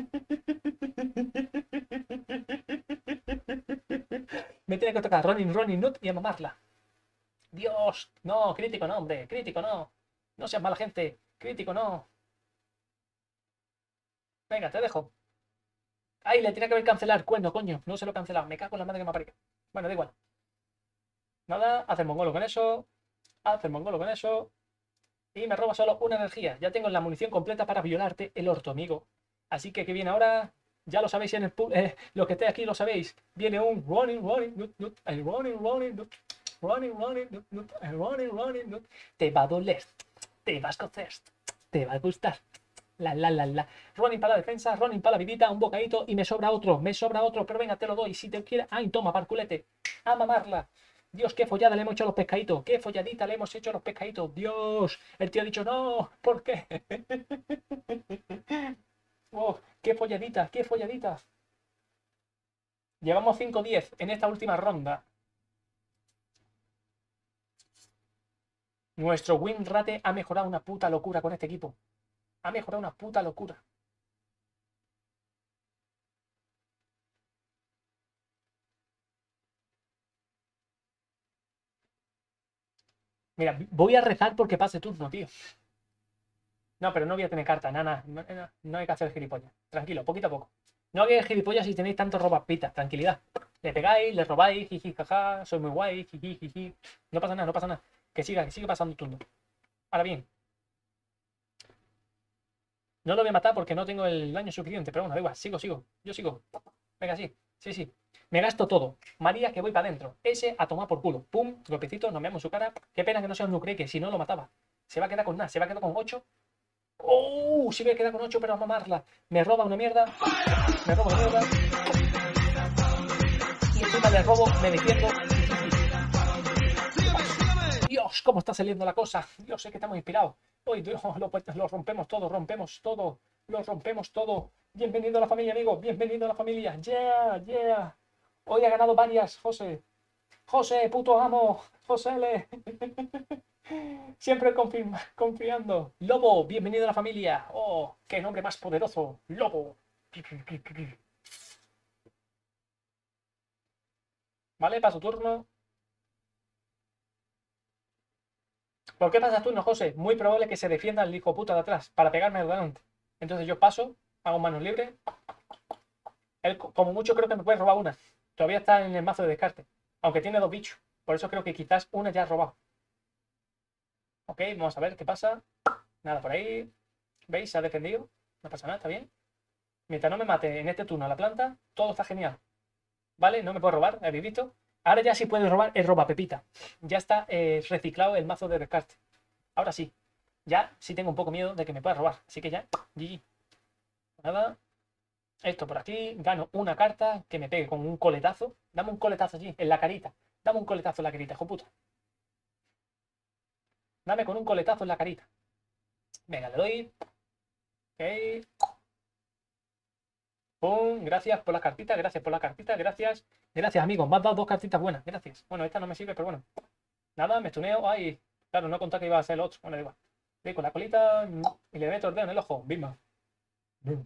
Me tiene que tocar Ronin, Ronin, Nut y a mamarla. Dios, no, crítico no, hombre, crítico no. No seas mala gente, crítico no. Venga, te dejo. Ay, le tenía que haber cancelar, cuerno, coño. No se lo he cancelado, me cago en la madre que me aparezca. Bueno, da igual. Nada, hace el mongolo con eso. Hace el mongolo con eso. Y me roba solo una energía. Ya tengo la munición completa para violarte el orto, amigo. Así que, ¿qué viene ahora? Ya lo sabéis en el pub. Eh, los que estéis aquí lo sabéis. Viene un running, running, nut, nut, el running, running, nut, running, running, nut, nut, el running, running, nut. Te va a doler. Te vas a cocer. Te va a gustar. La, la, la, la. Running para la defensa, running para la vidita, un bocadito y me sobra otro, me sobra otro, pero venga, te lo doy. Si te quiere. Ay, toma, parculete. A mamarla. Dios, qué follada le hemos hecho a los pescaditos. Qué folladita le hemos hecho a los pescaditos. Dios, el tío ha dicho no. ¿Por qué? Oh, qué folladita, qué folladita. Llevamos cinco diez en esta última ronda. Nuestro win rate ha mejorado una puta locura con este equipo. Ha mejorado una puta locura. Mira, voy a rezar porque pase turno, tío. No, pero no voy a tener carta, nada, no, no, no hay que hacer gilipollas. Tranquilo, poquito a poco. No hagáis gilipollas si tenéis tantos robapitas, tranquilidad. Le pegáis, le robáis, jiji, jaja, soy muy guay, jiji, jiji. No pasa nada, no pasa nada. Que siga, que siga pasando turno. Ahora bien, no lo voy a matar porque no tengo el daño suficiente, pero bueno, da igual, sigo, sigo. Yo sigo. Venga, sí, sí, sí. Me gasto todo. María, que voy para adentro. Ese a tomar por culo. Pum, golpecito, nos veamos su cara. Qué pena que no sea un Nucrey, que si no lo mataba. Se va a quedar con nada, se va a quedar con ocho. ¡Oh! Sí me queda con ocho, pero a mamarla. Me roba una mierda. Me roba una mierda. Y encima le robo, me defiendo. Dios, cómo está saliendo la cosa. Dios, sé que estamos inspirados. Hoy Dios, lo, lo rompemos todo, rompemos todo. Lo rompemos todo. Bienvenido a la familia, amigo. Bienvenido a la familia. Yeah, yeah. Hoy ha ganado varias, José. José, puto amo. José L. Siempre confirma, confiando. Lobo, bienvenido a la familia. Oh, qué nombre más poderoso. Lobo. Vale, paso turno. ¿Por qué pasa turno, José? Muy probable que se defienda el hijo puta de atrás para pegarme al delante. Entonces yo paso, hago manos libres. Él, como mucho, creo que me puede robar una. Todavía está en el mazo de descarte. Aunque tiene dos bichos. Por eso creo que quizás una ya ha robado. Ok, vamos a ver qué pasa. Nada por ahí. ¿Veis? Se ha defendido. No pasa nada, está bien. Mientras no me mate en este turno a la planta, todo está genial. ¿Vale? No me puedo robar, ¿habéis visto? Ahora ya sí puedo robar el roba pepita. Ya está eh, reciclado el mazo de descarte. Ahora sí. Ya sí tengo un poco miedo de que me pueda robar. Así que ya, G G. Nada. Esto por aquí. Gano una carta que me pegue con un coletazo. Dame un coletazo allí, en la carita. Dame un coletazo en la carita, hijo puta. Dame con un coletazo en la carita. Venga, le doy. Ok. Pum, gracias por la cartita, gracias por la cartita, gracias. Gracias, amigos. Me has dado dos cartitas buenas, gracias. Bueno, esta no me sirve, pero bueno. Nada, me estuneo. Ay, claro, no contaba que iba a ser el otro. Bueno, da igual. Voy con la colita y le meto el dedo en el ojo. Bimba. Bim.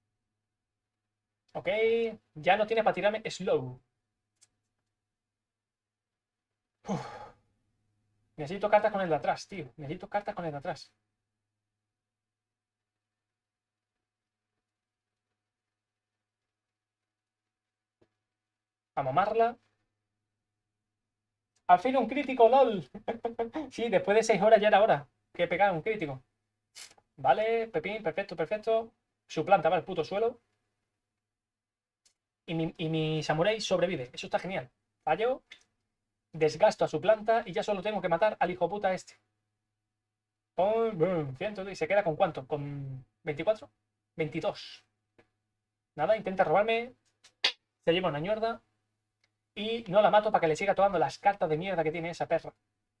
Ok, ya no tiene para tirarme slow. Uf. Necesito cartas con el de atrás, tío. Necesito cartas con el de atrás. A mamarla. Al fin un crítico, LOL. Sí, después de seis horas ya era hora que pegar un crítico. Vale, Pepín, perfecto, perfecto. Su planta va al puto suelo. Y mi, y mi samurái sobrevive. Eso está genial. Fallo. Desgasto a su planta y ya solo tengo que matar al hijo puta este. Pum, bum, ciento, y se queda con cuánto, con veinticuatro, veintidós. Nada, intenta robarme. Se lleva una mierda. Y no la mato para que le siga tomando las cartas de mierda que tiene esa perra.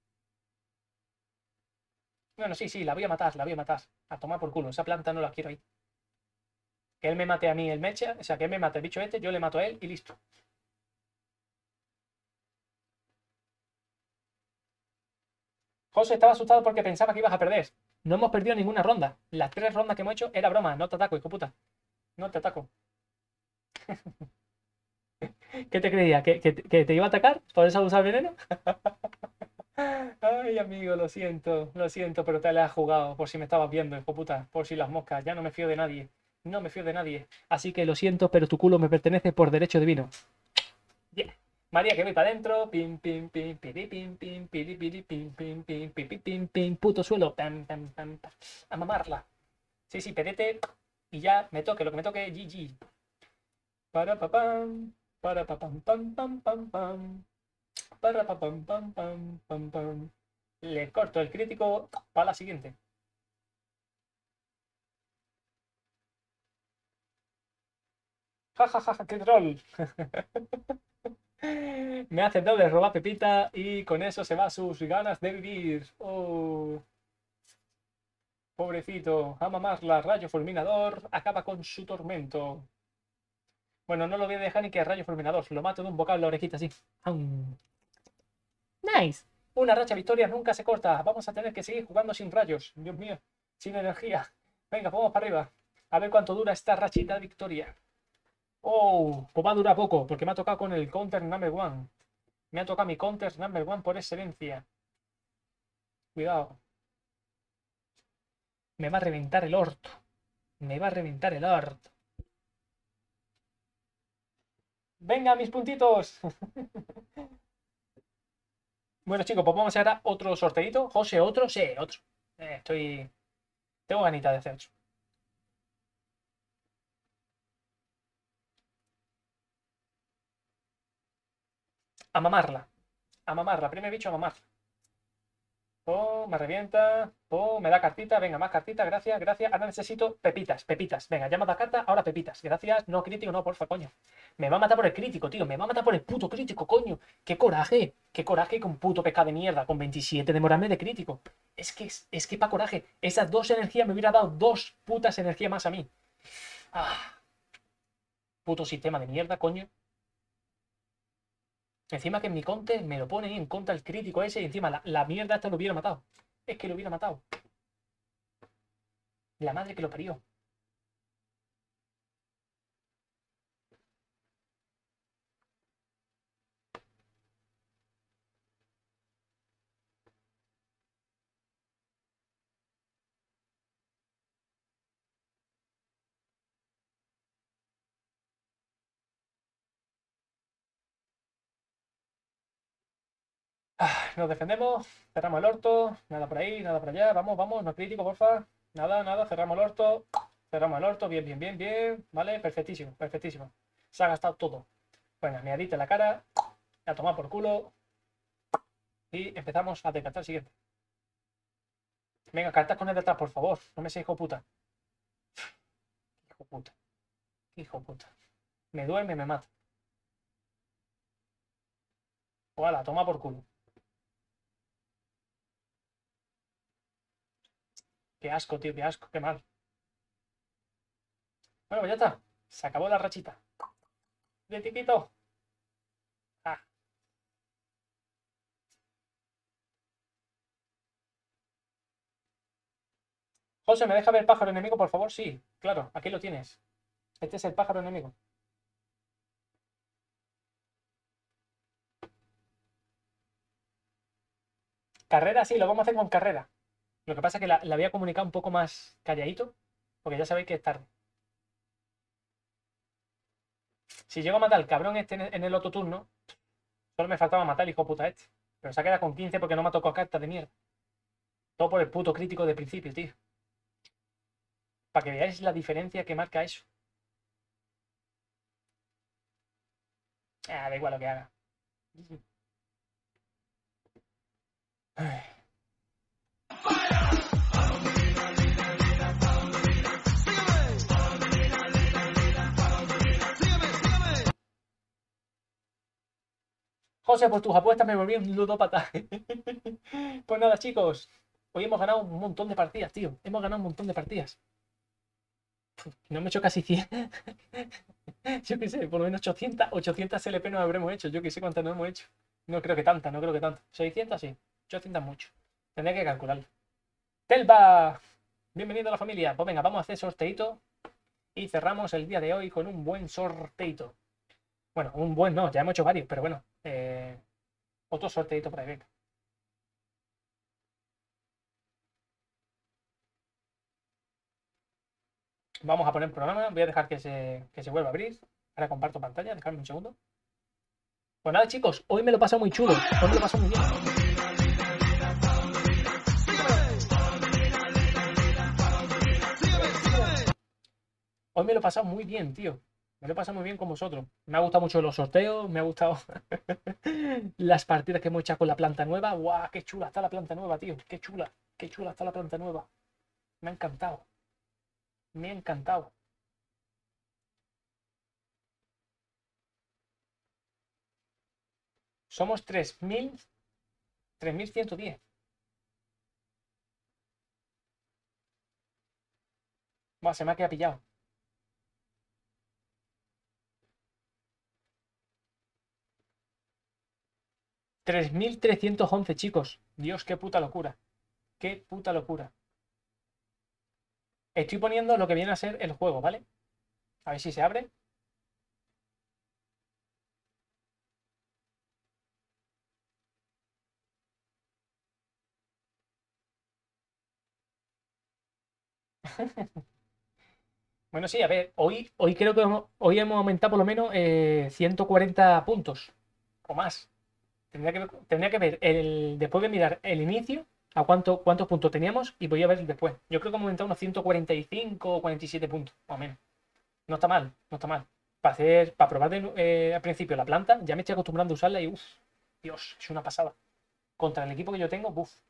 Bueno, sí, sí, la voy a matar, la voy a matar. A tomar por culo, esa planta no la quiero ahí. Que él me mate a mí el mecha, o sea, que él me mate el bicho este, yo le mato a él y listo. José estaba asustado porque pensaba que ibas a perder. No hemos perdido ninguna ronda. Las tres rondas que hemos hecho era broma. No te ataco, hijo puta. No te ataco. ¿Qué te creía? ¿Que, que, que te iba a atacar? ¿Por eso usar veneno? Ay, amigo, lo siento, lo siento, pero te la has jugado por si me estabas viendo, hijo puta, por si las moscas. Ya no me fío de nadie. No me fío de nadie. Así que lo siento, pero tu culo me pertenece por derecho divino. Yeah. María, que voy para adentro. Pim, pim, pim, piri, pim, pim, piri, piri, pim, pim, pim, pim, pim, pim, puto suelo. Pam, pam, pam, pam. A mamarla. Sí, sí, pedete. Y ya me toque lo que me toque. G G. Para pa pam. Para pa pam pam pam pam pam. Para pa pam pam pam pam pam. Le corto el crítico para la siguiente. Ja, ja, ja, ja, qué troll. Me hace doble robar Pepita y con eso se va sus ganas de vivir. Oh, pobrecito. A mamarla. Rayo fulminador acaba con su tormento. Bueno, no lo voy a dejar ni que rayo fulminador. Lo mato de un bocado en la orejita así. Nice. Una racha de victorias nunca se corta. Vamos a tener que seguir jugando sin rayos. Dios mío, sin energía. Venga, vamos para arriba. A ver cuánto dura esta rachita de victoria. Oh, pues va a durar poco, porque me ha tocado con el counter number one. Me ha tocado mi counter number one por excelencia. Cuidado. Me va a reventar el orto. Me va a reventar el orto. Venga, mis puntitos. Bueno, chicos, pues vamos a hacer otro sorteito. José, ¿otro? Sí, otro. Eh, estoy... Tengo ganita de hacer otro. A mamarla. A mamarla. Primer bicho a mamarla. Oh, me revienta. Oh, me da cartita. Venga, más cartita. Gracias, gracias. Ahora necesito pepitas, pepitas. Venga, ya me da carta. Ahora pepitas. Gracias. No, crítico, no, porfa, coño. Me va a matar por el crítico, tío. Me va a matar por el puto crítico, coño. Qué coraje. Qué coraje con puto pescado de mierda. Con veintisiete de morarme de crítico. Es que, es que pa' coraje. Esas dos energías me hubiera dado dos putas energías más a mí. Ah. Puto sistema de mierda, coño. Encima que en mi conte me lo pone en contra el crítico ese y encima la, la mierda esta lo hubiera matado. Es que lo hubiera matado. La madre que lo parió. Ah, nos defendemos, cerramos el orto, nada por ahí, nada por allá, vamos, vamos, no crítico, porfa. Nada, nada, cerramos el orto, cerramos el orto, bien, bien, bien, bien, vale, perfectísimo, perfectísimo. Se ha gastado todo. Venga, meadita en la cara, a tomar por culo y empezamos a decantar el siguiente. Venga, cartas con el detrás, por favor, no me seas hijo puta. Hijo puta, hijo puta. Me duerme, me mata. Ojalá, toma por culo. Qué asco, tío, qué asco, qué mal. Bueno, pues ya está. Se acabó la rachita. De tiquito. Ah. José, ¿me deja ver el pájaro enemigo, por favor? Sí, claro, aquí lo tienes. Este es el pájaro enemigo. Carrera, sí, lo vamos a hacer con carrera. Lo que pasa es que la, la voy a comunicar un poco más calladito, porque ya sabéis que es tarde. Si llego a matar al cabrón este en el, en el otro turno, solo me faltaba matar al hijo puta este. Pero se ha quedado con quince porque no me ha tocado cartas de mierda. Todo por el puto crítico de principio, tío. Para que veáis la diferencia que marca eso. Ah, da igual lo que haga. José, por tus apuestas me volví un ludópata. Pues nada, chicos. Hoy hemos ganado un montón de partidas, tío. Hemos ganado un montón de partidas. No me he hecho casi cien. Yo qué sé, por lo menos ochocientas, ochocientas L P no habremos hecho. Yo qué sé cuántas no hemos hecho. No creo que tantas, no creo que tantas. seiscientas sí. ochocientas mucho. Tendría que calcularlo. Telva, bienvenido a la familia. Pues venga, vamos a hacer sorteito. Y cerramos el día de hoy con un buen sorteito. Bueno, un buen no, ya hemos hecho varios, pero bueno. Eh, otro sorteito por ahí, venga. Vamos a poner programa. Voy a dejar que se, que se vuelva a abrir. Ahora comparto pantalla, dejadme un segundo. Pues nada, chicos, hoy me lo he pasado muy chulo. Hoy me lo he pasado muy bien. Hoy me lo he pasado muy bien, tío. Me lo he pasado muy bien con vosotros. Me ha gustado mucho los sorteos, me ha gustado las partidas que hemos echado con la planta nueva. ¡Guau! ¡Qué chula está la planta nueva, tío! ¡Qué chula! ¡Qué chula está la planta nueva! Me ha encantado. Me ha encantado. Somos tres mil, tres mil ciento diez. Buah, se me ha quedado pillado. tres mil trescientos once, chicos. Dios, qué puta locura. Qué puta locura. Estoy poniendo lo que viene a ser el juego, ¿vale? A ver si se abre. Bueno, sí, a ver, hoy, hoy creo que hemos- hoy hemos aumentado por lo menos eh, ciento cuarenta puntos o más. Tendría que ver, tendría que ver el, después de mirar el inicio, a cuánto, cuántos puntos teníamos y voy a ver después. Yo creo que hemos aumentado unos ciento cuarenta y cinco o cuarenta y siete puntos, más o menos. No está mal, no está mal. Para hacer, para probar de- eh, al principio la planta, ya me estoy acostumbrando a usarla y uff, Dios, es una pasada. Contra el equipo que yo tengo, uff.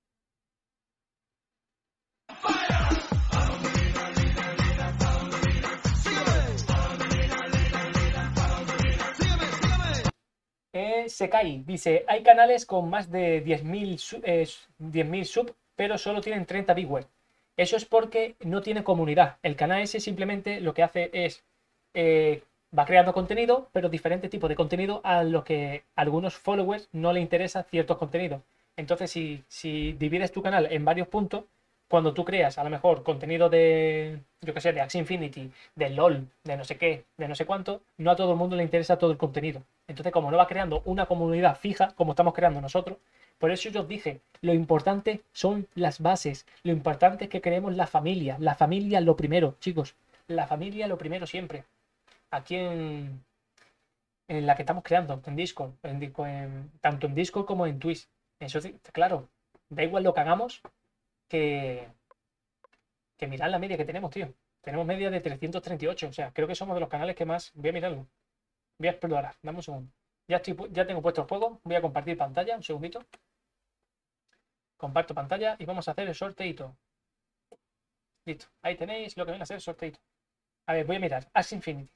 Eh, Sekai dice, hay canales con más de diez mil su- eh, diez mil sub, pero solo tienen treinta viewers. Eso es porque no tiene comunidad. El canal ese simplemente lo que hace es, eh, va creando contenido, pero diferentes tipos de contenido a los que a algunos followers no le interesa ciertos contenidos. Entonces, si, si divides tu canal en varios puntos, cuando tú creas a lo mejor contenido de, yo qué sé, de Axie Infinity, de LOL, de no sé qué, de no sé cuánto, no a todo el mundo le interesa todo el contenido. Entonces, como no va creando una comunidad fija, como estamos creando nosotros, por eso yo os dije, lo importante son las bases, lo importante es que creemos la familia, la familia lo primero, chicos, la familia lo primero siempre. Aquí en, en la que estamos creando, en Discord, en, Discord, en- tanto en Discord como en Twitch. Eso sí, claro, da igual lo que hagamos, que, que mirad la media que tenemos, tío. Tenemos media de trescientos treinta y ocho, o sea, creo que somos de los canales que más. Voy a mirarlo. Voy a explorar, dame un segundo. Ya, estoy, pu- ya tengo puesto el juego, voy a compartir pantalla, un segundito. Comparto pantalla y vamos a hacer el sorteito. Listo, ahí tenéis lo que viene a ser el sorteito. A ver, voy a mirar, Axie Infinity.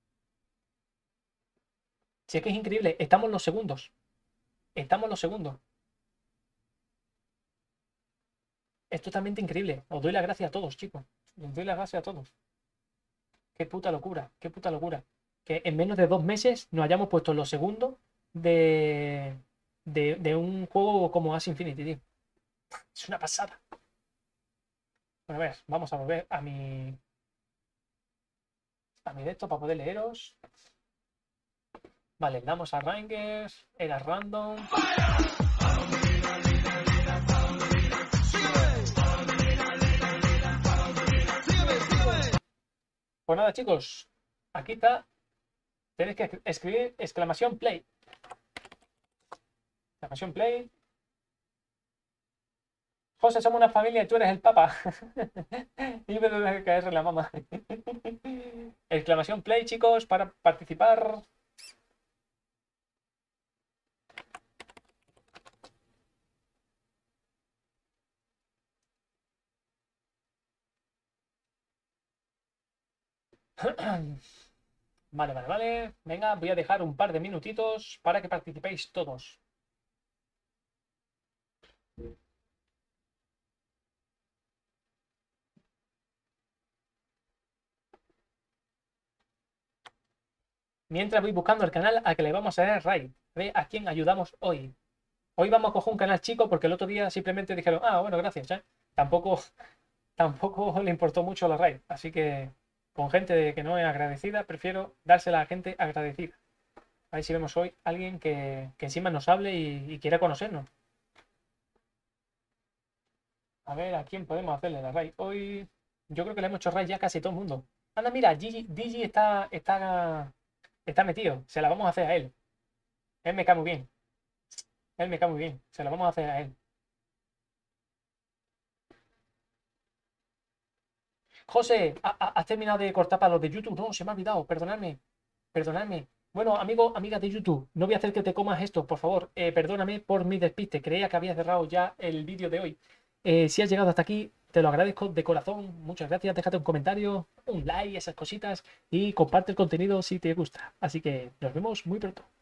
Si es que es increíble, estamos los segundos. Estamos los segundos. Es totalmente increíble. Os doy las gracias a todos, chicos. Os doy las gracias a todos. Qué puta locura, qué puta locura. Que en menos de dos meses nos hayamos puesto los segundos de, de, de un juego como Axie Infinity, tío. Es una pasada. Bueno, a ver, vamos a volver a mi, a mi de esto para poder leeros. Vale, damos a Rangers, era random. Pues nada, chicos, aquí está. Tenéis que escribir exclamación play. Exclamación play. José, somos una familia y tú eres el papa. Y me debe caer la mama. Exclamación play, chicos, para participar. Vale, vale, vale. Venga, voy a dejar un par de minutitos para que participéis todos. Mientras voy buscando el canal al que le vamos a dar raid. Ve a quién ayudamos hoy. Hoy vamos a coger un canal chico porque el otro día simplemente dijeron, ah, bueno, gracias, ¿eh? Tampoco, tampoco le importó mucho la raid. Así que con gente que no es agradecida, prefiero dársela a gente agradecida. A ver si vemos hoy a alguien que, que encima nos hable y, y quiera conocernos. A ver a quién podemos hacerle la raid. Hoy yo creo que le hemos hecho raid ya a casi todo el mundo. Anda, mira, Gigi, Digi está, está, está metido. Se la vamos a hacer a él. Él me cae muy bien. Él me cae muy bien. Se la vamos a hacer a él. José, ¿ha- ha- ¿has terminado de cortar para los de YouTube? No, se me ha olvidado. Perdonadme. Perdonadme. Bueno, amigo, amiga de YouTube, no voy a hacer que te comas esto, por favor. Eh, perdóname por mi despiste. Creía que había cerrado ya el vídeo de hoy. Eh, si has llegado hasta aquí, te lo agradezco de corazón. Muchas gracias. Déjate un comentario, un like, esas cositas. Y comparte el contenido si te gusta. Así que nos vemos muy pronto.